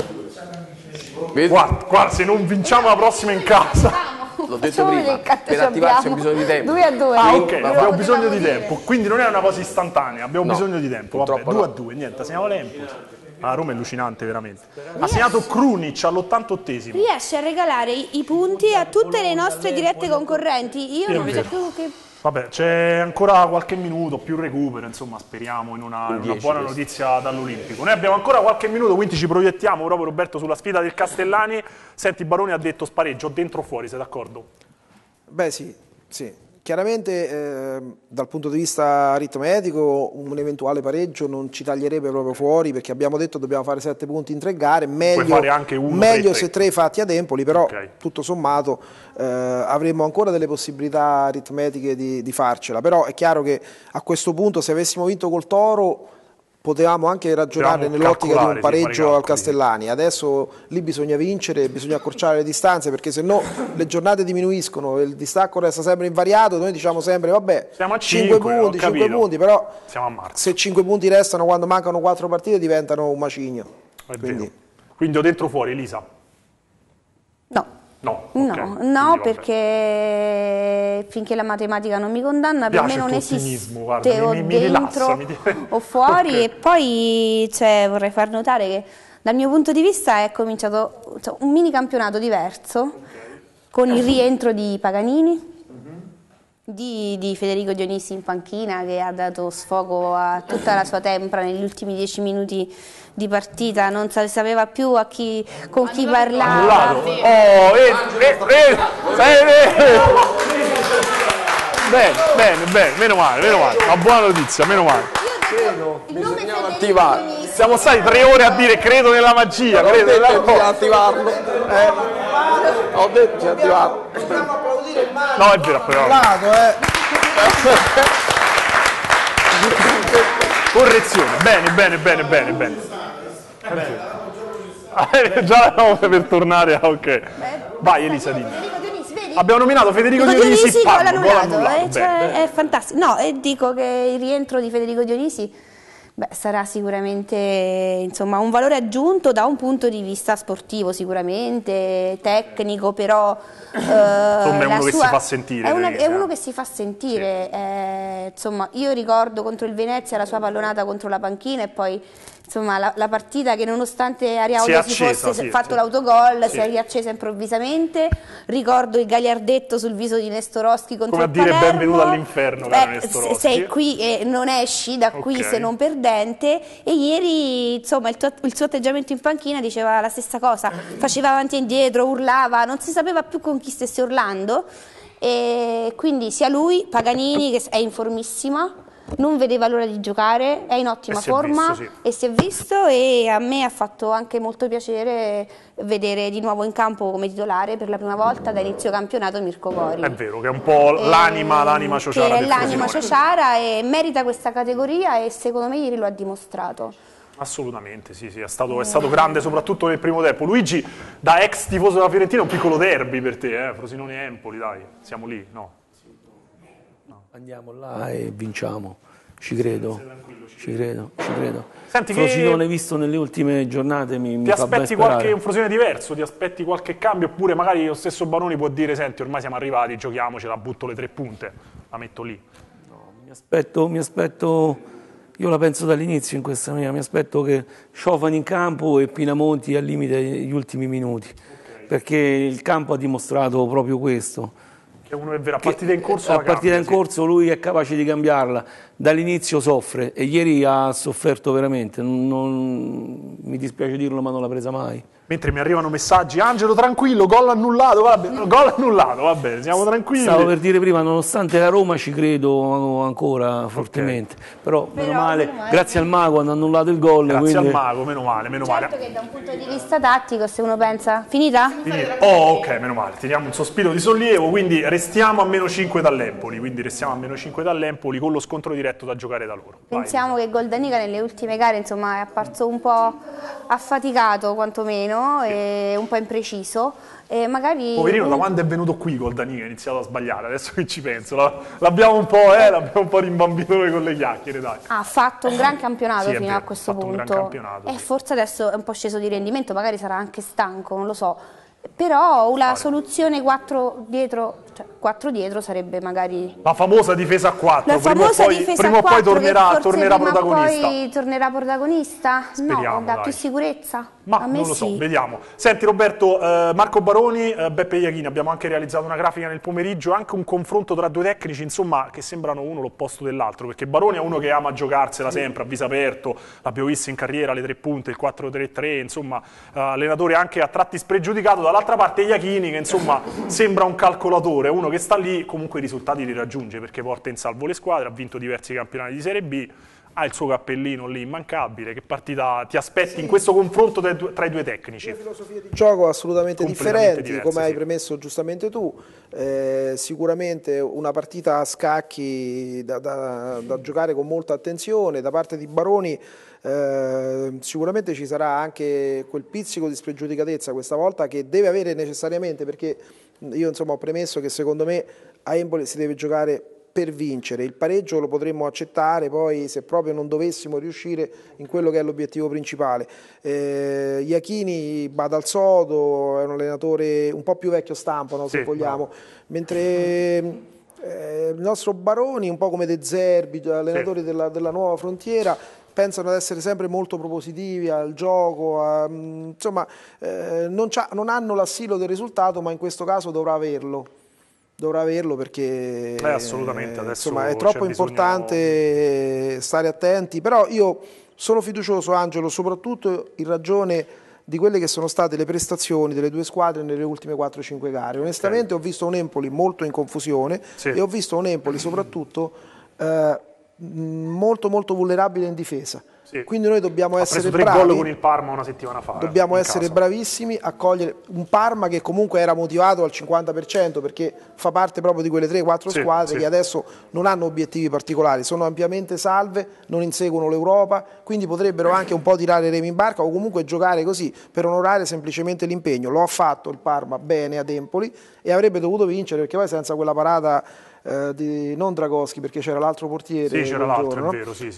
Speaker 1: Guarda, se non vinciamo la prossima in casa.
Speaker 17: L'ho detto prima, per attivarsi ho bisogno di tempo.
Speaker 6: 2-2.
Speaker 1: Ah, ok, abbiamo bisogno di tempo. Quindi non è una cosa istantanea, abbiamo bisogno di tempo. Vabbè, 2-2, niente, segniamo l'Empoli. Ah, Roma è allucinante, veramente. Ha segnato Krunic all'88esimo.
Speaker 6: Riesce a regalare i punti a tutte le nostre dirette concorrenti. Io non so più che...
Speaker 1: Vabbè, c'è ancora qualche minuto, più recupero, insomma, speriamo in una buona notizia dall'Olimpico. Noi abbiamo ancora qualche minuto, quindi ci proiettiamo proprio, Roberto, sulla sfida del Castellani. Senti, Baroni ha detto spareggio, dentro o fuori, sei d'accordo?
Speaker 3: Beh sì. Chiaramente dal punto di vista aritmetico un eventuale pareggio non ci taglierebbe proprio fuori, perché abbiamo detto dobbiamo fare 7 punti in 3 gare, meglio se 3 fatti ad Empoli, però tutto sommato avremmo ancora delle possibilità aritmetiche di farcela. Però è chiaro che a questo punto, se avessimo vinto col Toro, potevamo anche ragionare nell'ottica di un pareggio al Castellani. Adesso lì bisogna vincere, bisogna accorciare le distanze, perché se no le giornate diminuiscono, il distacco resta sempre invariato. Noi diciamo sempre vabbè,
Speaker 1: siamo a
Speaker 3: 5 punti, però
Speaker 1: siamo a marzo.
Speaker 3: Se 5 punti restano quando mancano 4 partite diventano un macigno.
Speaker 1: Quindi o dentro o fuori, Elisa?
Speaker 6: No, perché finché la matematica non mi condanna, per me non esiste o dentro o fuori. E poi vorrei far notare che dal mio punto di vista è cominciato un mini campionato diverso con il rientro di Paganini, di Federico Dionisi in panchina, che ha dato sfogo a tutta la sua tempra negli ultimi 10 minuti di partita, non sapeva più con chi parlare.
Speaker 1: Bene, meno male, una buona notizia, meno male.
Speaker 17: Bisognava attivare.
Speaker 1: Siamo stati 3 ore a dire credo nella magia, credo nella magia.
Speaker 17: Attivarlo. Ho detto di attivarlo.
Speaker 1: No, è vero, però. Correzione, bene. Già per tornare a ok. Vai Elisa, dimmi. Abbiamo nominato Federico Dionisi,
Speaker 6: gol annullato. È fantastico. No, e dico che il rientro di Federico Dionisi Beh, sarà sicuramente insomma, un valore aggiunto da un punto di vista sportivo sicuramente, tecnico, però
Speaker 1: insomma, è uno che si fa sentire.
Speaker 6: È uno che si fa sentire. Sì. Insomma, io ricordo contro il Venezia la sua pallonata contro la panchina e poi insomma, la partita che nonostante Ariaulo si fosse fatto l'autogol si è riaccesa improvvisamente. Ricordo il gagliardetto sul viso di Nestorowski contro il Palermo.
Speaker 1: Come a dire benvenuto all'inferno, caro Nestorowski.
Speaker 6: Sei qui e non esci da qui se non perdente. E ieri insomma il suo atteggiamento in panchina diceva la stessa cosa, faceva avanti e indietro, urlava, non si sapeva più con chi stesse urlando, e quindi sia lui, Paganini, che è in formissima, non vedeva l'ora di giocare, è in ottima forma e si è visto, e a me ha fatto anche molto piacere vedere di nuovo in campo come titolare per la prima volta da inizio campionato Mirko Gori.
Speaker 1: È vero, che è un po' l'anima ciociara del Frosinone.
Speaker 6: L'anima ciociara e merita questa categoria e secondo me ieri lo ha dimostrato.
Speaker 1: Assolutamente, sì, è stato grande soprattutto nel primo tempo. Luigi, da ex tifoso della Fiorentina, un piccolo derby per te, Frosinone-Empoli, dai, siamo lì, no?
Speaker 4: Andiamo là e vinciamo, ci credo.
Speaker 1: Senti,
Speaker 4: Frosinone visto nelle ultime giornate mi fa ben sperare.
Speaker 1: Un Frosinone diverso, ti aspetti qualche cambio, oppure magari lo stesso Baroni può dire senti ormai siamo arrivati, giochiamocela, butto le 3 punte, la metto lì.
Speaker 4: No, mi aspetto, io la penso dall'inizio in questa mia, mi aspetto che Ciofani in campo e Pinamonti al limite gli ultimi minuti, perché il campo ha dimostrato proprio questo.
Speaker 1: Che uno è vero, a partita in corso
Speaker 4: a partita in corso lui è capace di cambiarla, dall'inizio soffre e ieri ha sofferto veramente, mi dispiace dirlo ma non l'ha presa mai.
Speaker 1: Mentre mi arrivano messaggi, Angelo tranquillo, gol annullato, va bene, siamo tranquilli.
Speaker 4: Stavo per dire prima, nonostante la Roma ci credo ancora fortemente, però meno male, grazie al Mago hanno annullato il gol.
Speaker 1: Grazie al Mago, meno male.
Speaker 6: Certo che da un punto di vista tattico, se uno pensa, finita?
Speaker 1: Oh, ok, meno male, teniamo un sospiro di sollievo, quindi restiamo a -5 dall'Empoli, con lo scontro diretto da giocare da loro.
Speaker 6: Pensiamo che Goldanica nelle ultime gare insomma, è apparso un po' affaticato quantomeno e un po' impreciso. Magari
Speaker 1: poverino, da quando è venuto qui Goldanica ha iniziato a sbagliare, adesso che ci penso, l'abbiamo un po' rimbambito noi con le chiacchiere, dai.
Speaker 6: Ha fatto un gran campionato fino a questo punto e forse adesso è un po' sceso di rendimento, magari sarà anche stanco, non lo so. Però la soluzione 4 dietro sarebbe magari
Speaker 1: la famosa difesa a 4. Prima o poi tornerà protagonista.
Speaker 6: Poi tornerà protagonista?
Speaker 1: Speriamo,
Speaker 6: no, dà più sicurezza.
Speaker 1: Ma
Speaker 6: a me
Speaker 1: non lo
Speaker 6: sì.
Speaker 1: So, vediamo. Senti Roberto, Marco Baroni, Beppe Iachini, abbiamo anche realizzato una grafica nel pomeriggio, anche un confronto tra due tecnici, insomma, che sembrano uno l'opposto dell'altro, perché Baroni è uno che ama giocarsela sempre a viso aperto, l'abbiamo visto in carriera, le 3 punte, il 4-3-3, insomma, allenatore anche a tratti spregiudicato. Dall'altra parte Iachini che insomma sembra un calcolatore, uno che sta lì, comunque i risultati li raggiunge perché porta in salvo le squadre, ha vinto diversi campionati di Serie B, ha il suo cappellino lì immancabile. Che partita ti aspetti in questo confronto tra i due tecnici?
Speaker 3: Due filosofie di gioco assolutamente differenti, come hai premesso giustamente tu. Sicuramente una partita a scacchi da giocare con molta attenzione da parte di Baroni. Sicuramente ci sarà anche quel pizzico di spregiudicatezza questa volta che deve avere necessariamente, perché io insomma ho premesso che secondo me a Empoli si deve giocare per vincere. Il pareggio lo potremmo accettare poi se proprio non dovessimo riuscire in quello che è l'obiettivo principale. Iachini bada al sodo, è un allenatore un po' più vecchio stampo, no, se vogliamo, mentre il nostro Baroni, un po' come De Zerbi, allenatori della nuova frontiera, pensano ad essere sempre molto propositivi al gioco, insomma non hanno l'assilo del risultato, ma in questo caso dovrà averlo perché
Speaker 1: assolutamente. Adesso
Speaker 3: insomma, è troppo importante stare attenti, però io sono fiducioso, Angelo, soprattutto in ragione di quelle che sono state le prestazioni delle due squadre nelle ultime 4-5 gare. Onestamente ho visto un Empoli molto in confusione e ho visto un Empoli soprattutto molto vulnerabile in difesa. Quindi noi dobbiamo essere bravi.
Speaker 1: Ha preso 3 gol con il Parma una settimana fa.
Speaker 3: Dobbiamo essere bravissimi a cogliere un Parma che comunque era motivato al 50% perché fa parte proprio di quelle 3-4 squadre che adesso non hanno obiettivi particolari, sono ampiamente salve, non inseguono l'Europa, quindi potrebbero anche un po' tirare remi in barca o comunque giocare così per onorare semplicemente l'impegno. Lo ha fatto il Parma bene ad Empoli e avrebbe dovuto vincere, perché poi senza quella parata non Dragoschi, perché c'era l'altro portiere.
Speaker 1: Sì, c'era l'altro, è vero, sì.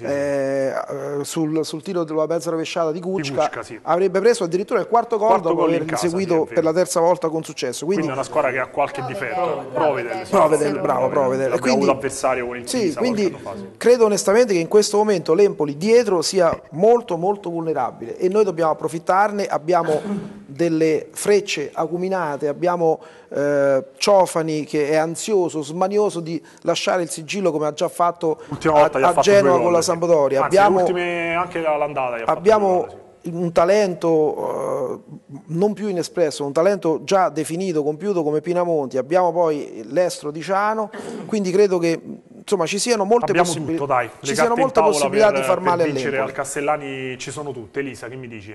Speaker 3: Sul tiro della mezza rovesciata di Kučka, sì. Avrebbe preso addirittura il quarto gol dopo aver inseguito per la terza volta con successo. Quindi
Speaker 1: è una squadra che ha qualche difetto.
Speaker 3: Provedel, bravo Provedel.
Speaker 1: Abbiamo avuto avversario con il Pisa.
Speaker 3: Sì, quindi credo onestamente che in questo momento l'Empoli dietro sia molto molto vulnerabile e noi dobbiamo approfittarne. Abbiamo delle frecce acuminate, abbiamo Ciofani che è ansioso, smanioso di lasciare il sigillo come ha già fatto a Genova con la Sampdoria.
Speaker 1: Abbiamo anche l'andata.
Speaker 3: Abbiamo un talento non più inespresso, un talento già definito, compiuto come Pinamonti. Abbiamo poi l'estro di Ciano, quindi credo che insomma ci siano molte possibilità. Ci siano molte possibilità di far male all'Empoli.
Speaker 1: Al Castellani ci sono tutte. Elisa, che mi dici?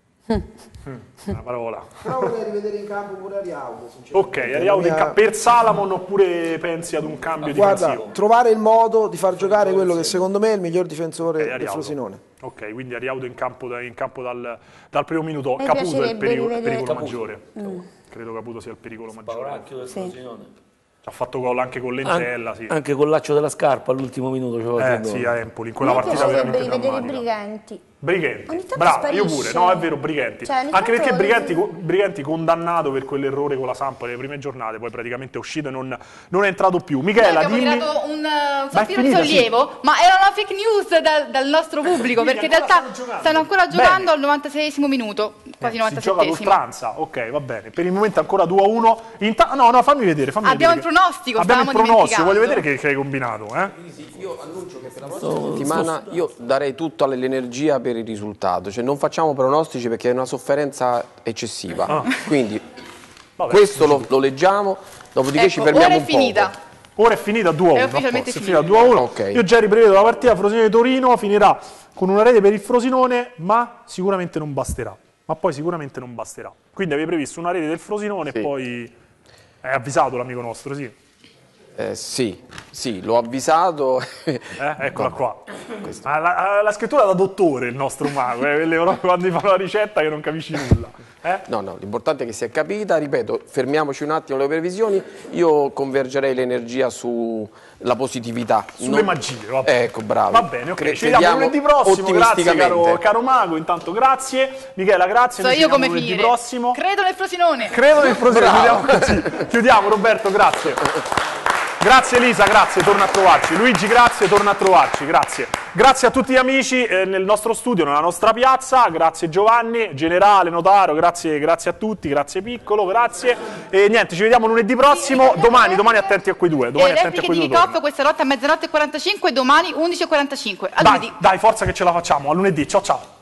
Speaker 1: Una parola.
Speaker 3: Però vorrei rivedere in campo pure Ariaudo.
Speaker 1: Ok, Ariaudo in campo per Salamon, oppure pensi ad un cambio difensivo?
Speaker 3: Trovare il modo di far giocare quello che secondo me è il miglior difensore del Frosinone.
Speaker 1: Ok, quindi Ariaudo in campo dal primo minuto. Caputo è il pericolo maggiore. Credo Caputo sia il pericolo maggiore. Ha fatto gol anche con Lentella, sì.
Speaker 4: Anche con laccio della scarpa all'ultimo minuto.
Speaker 1: Sì, a Empoli, in quella partita veramente
Speaker 6: vedere Brighenti.
Speaker 1: Bravo, io pure, no, è vero, Brighenti. Anche perché Brighenti condannato per quell'errore con la Sampa nelle prime giornate, poi praticamente è uscito e non è entrato più. Michela,
Speaker 2: abbiamo tirato un sospiro di sollievo, ma era una fake news dal nostro pubblico, perché in realtà stanno ancora giocando al 96esimo minuto, quasi 97esimo.
Speaker 1: Si gioca all'oltranza, ok, va bene. Per il momento ancora 2-1. No, fammi vedere.
Speaker 2: Abbiamo il pronostico,
Speaker 1: voglio vedere che hai combinato.
Speaker 17: Io annuncio che per la prossima settimana io darei tutta l'energia per il risultato, cioè non facciamo pronostici perché è una sofferenza eccessiva, quindi questo lo leggiamo, dopodiché ci fermiamo un po'.
Speaker 1: Ora è finita 2-1.
Speaker 2: È ufficialmente finita
Speaker 1: 2-1.
Speaker 17: Okay.
Speaker 1: Io già riprevedo la partita Frosinone-Torino, finirà con una rete per il Frosinone, ma sicuramente non basterà. Quindi avevi previsto una rete del Frosinone e poi hai avvisato l'amico nostro, sì.
Speaker 17: Sì, l'ho avvisato.
Speaker 1: Eccola qua. La scrittura da dottore il nostro mago, quando gli fa la ricetta che non capisci nulla.
Speaker 17: No, l'importante è che si è capita, ripeto, fermiamoci un attimo le previsioni, io convergerei l'energia sulla positività.
Speaker 1: Sulle magie, vabbè.
Speaker 17: Ecco, bravo.
Speaker 1: Va bene, ok, ci vediamo lunedì prossimo, grazie caro mago, intanto grazie. Michela, grazie.
Speaker 2: So io come finire. Prossimo. Credo nel Frosinone.
Speaker 1: Chiudiamo Roberto, grazie. Grazie Elisa, grazie, torna a trovarci. Luigi, grazie, torna a trovarci, grazie. Grazie a tutti gli amici nel nostro studio, nella nostra piazza, grazie Giovanni, Generale, Notaro, grazie a tutti, grazie Piccolo, grazie. E niente, ci vediamo lunedì prossimo, domani attenti a quei due.
Speaker 2: Le repliche di Kick-Off questa notte a 00:45, domani 11:45. A lunedì.
Speaker 1: Dai, forza che ce la facciamo, a lunedì, ciao ciao.